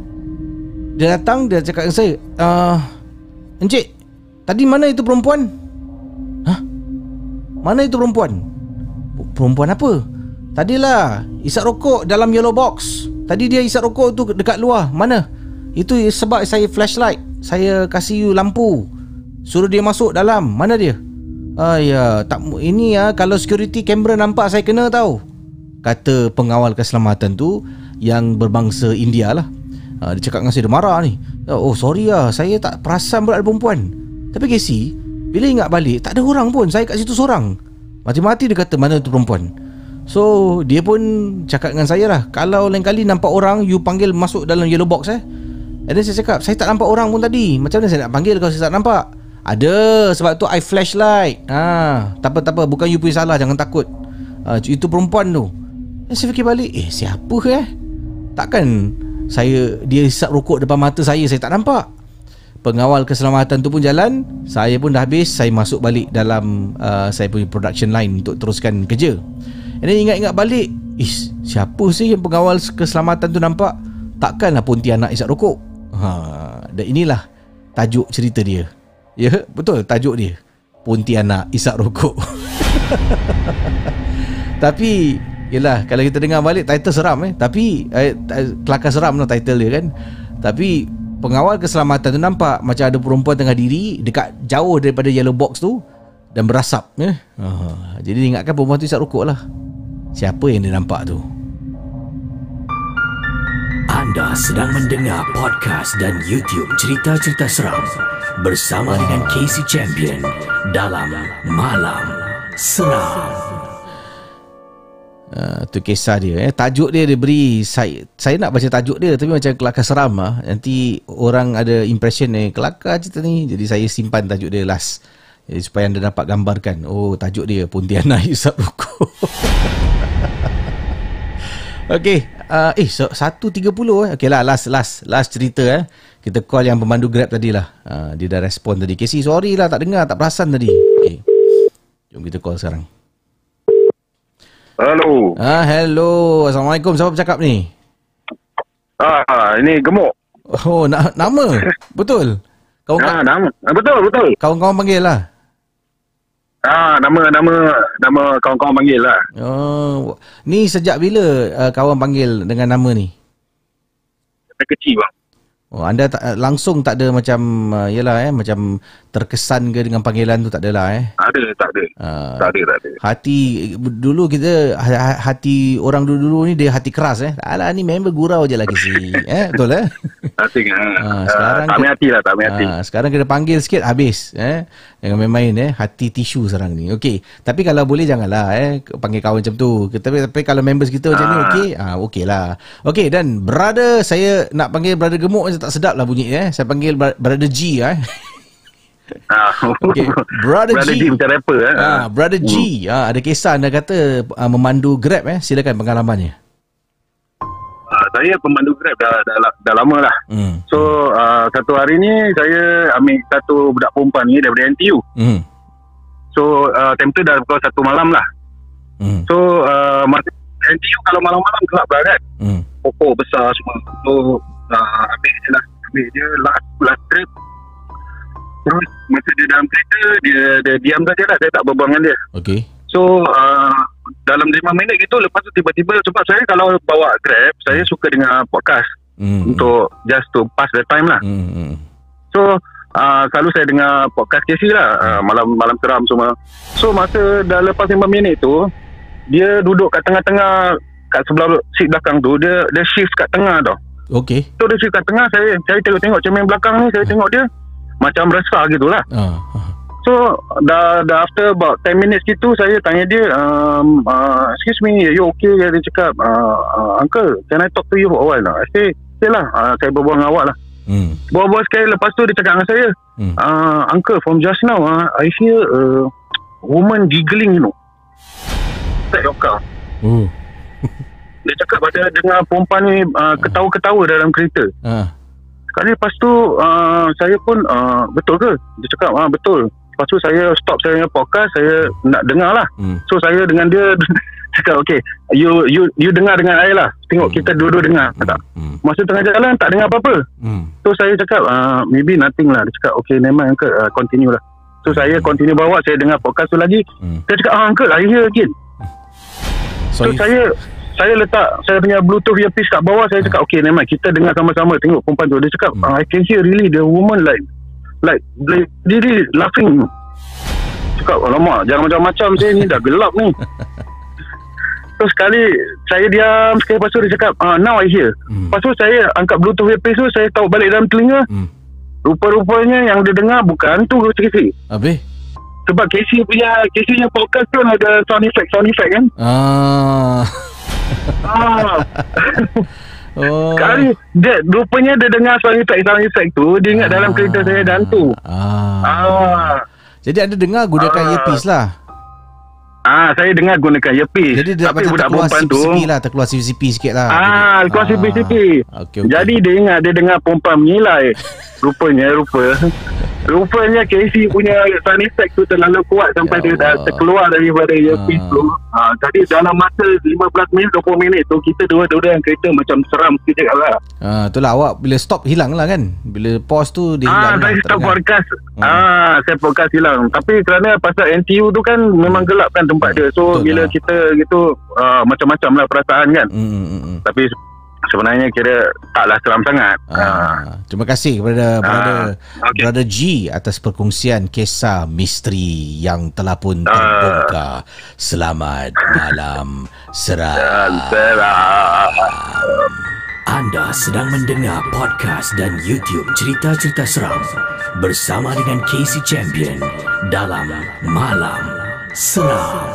dia datang, dia cakap dengan saya, uh, Encik, tadi mana itu perempuan? Hah? Mana itu perempuan? Perempuan apa? Tadilah isap rokok dalam yellow box. Tadi dia isap rokok tu dekat luar. Mana? Itu sebab saya flashlight. Saya kasih you lampu, suruh dia masuk dalam. Mana dia? Ah ya, tak, ini ya, kalau security camera nampak saya kena tahu, kata pengawal keselamatan tu yang berbangsa India lah. Ha, dia cakap dengan saya, dia marah ni. Oh sorry lah, saya tak perasan pula ada perempuan. Tapi Casey, bila ingat balik, tak ada orang pun. Saya kat situ seorang. Mati-mati dia kata mana tu perempuan. So dia pun cakap dengan saya lah, kalau lain kali nampak orang, you panggil masuk dalam yellow box eh. And then saya cakap, saya tak nampak orang pun tadi. Macam mana saya nak panggil kalau saya tak nampak? Ada, sebab tu I flashlight. Ha, tak apa, tak apa, bukan you punya salah, jangan takut. Ha, itu perempuan tu. Dan saya fikir balik, eh siapa eh? Takkan saya, dia isap rokok depan mata saya, saya tak nampak. Pengawal keselamatan tu pun jalan. Saya pun dah habis. Saya masuk balik dalam uh, saya punya production line untuk teruskan kerja. Dan ingat-ingat balik, ish, siapa sih yang pengawal keselamatan tu nampak? Takkanlah Pontianak isap rokok. Ha, dan inilah tajuk cerita dia. Ya, betul, tajuk dia Pontianak isap rokok. Tapi yelah, kalau kita dengar balik, title seram eh. Tapi eh, kelakar seram lah title dia kan. Tapi pengawal keselamatan tu nampak macam ada perempuan tengah diri dekat jauh daripada yellow box tu dan berasap eh. uh, Jadi ingatkan perempuan tu isap rokok lah. Siapa yang dia nampak tu? Anda sedang mendengar podcast dan YouTube cerita-cerita seram bersama dengan Casey Champion dalam Malam Seram. Uh, tu kisah dia eh. Tajuk dia dia beri, saya, saya nak baca tajuk dia tapi macam kelakar seram lah. Nanti orang ada impression eh kelakar cerita ni. Jadi saya simpan tajuk dia last, jadi supaya anda dapat gambarkan. Oh, tajuk dia Pontianak isap rokok. Okay, uh, Eh satu tiga puluh eh. Okay lah, last last last cerita eh. Kita call yang pemandu Grab tadi lah. uh, Dia dah respon tadi. Casey sorry lah, tak dengar, tak perasan tadi. Okay, jom kita call sekarang. Hello. Ah, hello. Assalamualaikum. Siapa bercakap ni? Ah, ini Gemuk. Oh, na- nama. Betul. Kawan ah, nama. Ah, betul, betul. Kawan-kawan panggil lah. Ah, nama nama nama kawan-kawan panggil lah. Oh, ni sejak bila uh, kawan panggil dengan nama ni? Dari kecil bang. Oh, anda tak, langsung tak ada macam uh, yalah eh macam terkesan ke dengan panggilan tu, tak adalah eh? Ada, tak ada. Uh, tak ada, tak ada. Hati dulu kita hati orang dulu-dulu ni dia hati keras eh. Alah ni member gurau je lagi si. Eh betul eh? Hati kan. Uh, sekarang uh, tak ambil hati lah, tak ambil hati. Uh, sekarang kita panggil sikit habis eh. Jangan main-main eh, hati tisu sekarang ni. Okey. Tapi kalau boleh janganlah eh panggil kawan macam tu. Tapi tapi kalau members kita macam uh. ni okey, ah okeylah. Okey, dan brother saya nak panggil brother gemuk tak sedap lah bunyi eh. Saya panggil brother G eh. Ah, okay. Brother, brother G, G macam rapper eh. Ah, Brother hmm. G, ah, ada kisah anda kata uh, memandu Grab eh. Silakan pengalamannya. Uh, saya pemandu Grab dah dah, dah, dah lama lah. Hmm. So uh, satu hari ni saya ambil satu budak perempuan ni daripada N T U. Hmm. So uh, time tu dah pukul satu malam lah. Hmm. So uh, masa N T U kalau malam-malam gelap lah kan. Hmm. Pokok besar semua. So uh, ambil je lah, ambil je last, last trip. Terus masa dia dalam kereta, dia, dia diam saja lah, saya tak berbual dengan dia. Okay. So uh, dalam lima minit gitu, lepas tu tiba-tiba, sebab saya kalau bawa Grab, saya suka dengar podcast mm. untuk just to pass the time lah. Mm. So uh, selalu saya dengar podcast K C lah, uh, malam malam seram semua. So masa dah lepas lima minit tu, dia duduk kat tengah-tengah, kat sebelah seat belakang tu, dia dia shift kat tengah tau. Okay. So dia shift kat tengah, saya saya tengok-tengok cermin belakang ni, saya tengok dia macam resah gitulah. Uh, uh. So dah dah after about ten minutes gitu, saya tanya dia, um, uh, excuse me, you okay? Dia cakap, uh, uh, uncle, can I talk to you for a while? I say, okay lah, uh, saya berbual dengan awak lah. Hmm. Bual-bual sekali, lepas tu dia cakap dengan saya, hmm. uh, uncle, from just now, uh, I hear a uh, woman giggling, you know. Take your car. Uh. Dia cakap ada dengar perempuan ni uh, ketawa-ketawa dalam kereta. Uh. Sekali lepas tu uh, saya pun uh, betul ke? Dia cakap ah betul. Lepas tu saya stop saya punya podcast, saya nak dengar lah. Hmm. So saya dengan dia cakap okay, you you you dengar dengan saya lah. Tengok hmm. kita dua-dua dengar. Hmm. Tak? Hmm. Masa tengah jalan tak dengar apa-apa. Hmm. So saya cakap uh, maybe nothing lah. Dia cakap okay, never mind uncle, uh, continue lah. So hmm. saya continue bawa, saya dengar podcast tu lagi. Hmm. Dia cakap ah uncle, I hear again. So, so saya saya letak saya punya Bluetooth earpiece kat bawah, saya cakap okay, never mind, kita dengar sama-sama, tengok perempuan tu. Dia cakap hmm. I can hear really the woman like like really laughing. Cakap alamak, jangan macam-macam, saya ni dah gelap ni. Terus sekali saya diam sekali, lepas tu dia cakap ah, now I hear. hmm. Lepas tu saya angkat Bluetooth earpiece tu, saya tahu balik dalam telinga. hmm. Rupa-rupanya yang dia dengar bukan tu K C. Habis? Sebab K C punya K C punya podcast tu ada sound effect sound effect kan. Ah Ah. Oh. Kali dia rupanya dia dengar sound effect sound effect tu, dia ingat ah. dalam kereta saya dan tu. Ah. ah. Jadi anda dengar gunakan ah. earpiece lah. Ah, saya dengar gunakan earpiece. Jadi dia macam terkeluar C P C P lah, terkeluar C P C P sikit lah. Ah, keluar C P C P. Okay, okay. Jadi dia ingat dia dengar perempuan menyilai. Rupanya rupa Rupanya K C punya sound effect tu terlalu kuat sampai ya dia dah terkeluar daripada earpiece ah. tu. Ha, jadi dalam masa lima belas minit dua puluh minit tu, kita dua-dua yang kereta macam seram sekejap lah. Ah, itulah awak bila stop hilang lah kan. Bila pause tu dia ah, hilang. Ah, saya stop podcast. Hmm. Ah, saya podcast hilang. Tapi kerana pasal N T U tu kan memang gelap kan tempat dia. So betul bila lah. Kita gitu uh, macam-macam lah perasaan kan. Hmm, hmm, hmm. Tapi sebenarnya kira taklah seram sangat. Ah, ah. Terima kasih kepada ah, brother, okay. brother G atas perkongsian kisah misteri yang telah pun terbongkar. Ah. Selamat malam seram. Anda sedang mendengar podcast dan YouTube cerita-cerita seram bersama dengan K C Champion dalam Malam Seram.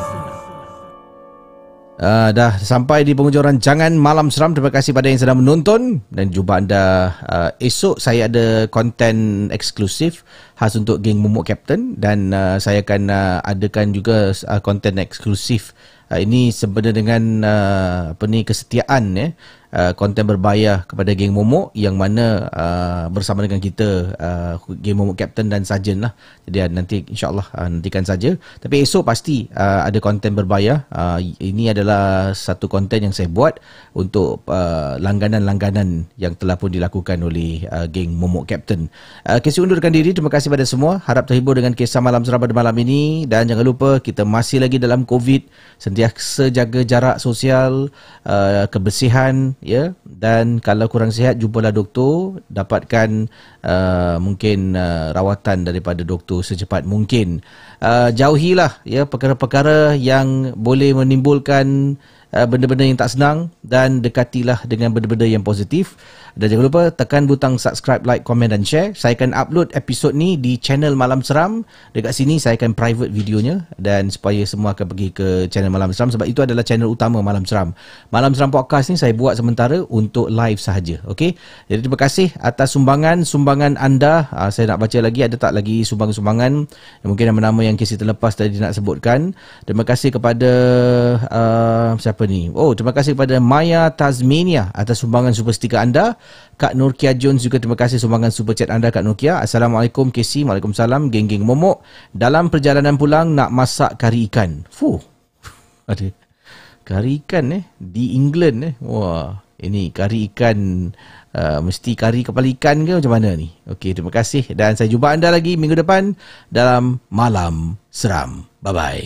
Uh, dah sampai di penghujung rancangan Malam Seram. Terima kasih pada yang sedang menonton dan jumpa anda uh, esok. Saya ada konten eksklusif khas untuk geng Momok Captain dan uh, saya akan uh, adakan juga uh, konten eksklusif. Uh, ini sebenarnya dengan uh, apa ni kesetiaan ya. Uh, konten berbayar kepada geng Momok yang mana uh, bersama dengan kita uh, geng Momok Captain dan Sarjan lah. Jadi uh, nanti insyaAllah uh, nantikan saja. Tapi esok pasti uh, ada konten berbayar. Uh, ini adalah satu konten yang saya buat untuk uh, langganan-langganan yang telah pun dilakukan oleh uh, geng Momok Captain. Uh, K C undurkan diri. Terima kasih pada semua. Harap terhibur dengan kisah Malam Seram pada malam ini. Dan jangan lupa kita masih lagi dalam COVID. Sentiasa sentiasa jaga jarak sosial, uh, kebersihan, ya, dan kalau kurang sihat jumpalah doktor, dapatkan uh, mungkin uh, rawatan daripada doktor secepat mungkin. Uh, jauhilah ya perkara-perkara yang boleh menimbulkan uh, benda-benda yang tak senang, dan dekatilah dengan benda-benda yang positif. Dan jangan lupa tekan butang subscribe, like, komen dan share. Saya akan upload episod ni di channel Malam Seram. Dekat sini saya akan private videonya, dan supaya semua akan pergi ke channel Malam Seram, sebab itu adalah channel utama Malam Seram. Malam Seram Podcast ni saya buat sementara untuk live sahaja. Okey. Jadi terima kasih atas sumbangan sumbangan anda. Uh, saya nak baca lagi, ada tak lagi sumbangan-sumbangan yang mungkin nama-nama yang kisah terlepas tadi nak sebutkan. Terima kasih kepada uh, siapa ni? Oh, terima kasih kepada Maya Tasmania atas sumbangan super stiker anda. Kak Nurkia Jones juga terima kasih sumbangan super chat anda, Kak Nurkia. Assalamualaikum K C. Waalaikumsalam. Geng-geng momok. Dalam perjalanan pulang nak masak kari ikan. Fuh. Ada kari ikan eh di England eh. Wah, ini kari ikan uh, mesti kari kepala ikan ke macam mana ni? Okey, terima kasih, dan saya jumpa anda lagi minggu depan dalam Malam Seram. Bye bye.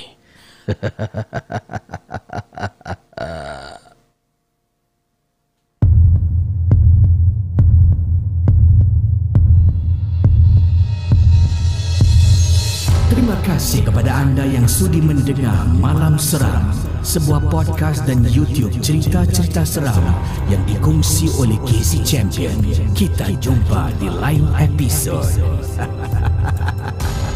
Terima kasih kepada anda yang sudi mendengar Malam Seram, sebuah podcast dan YouTube cerita-cerita seram yang dikongsi oleh K C Champion. Kita jumpa di lain episod.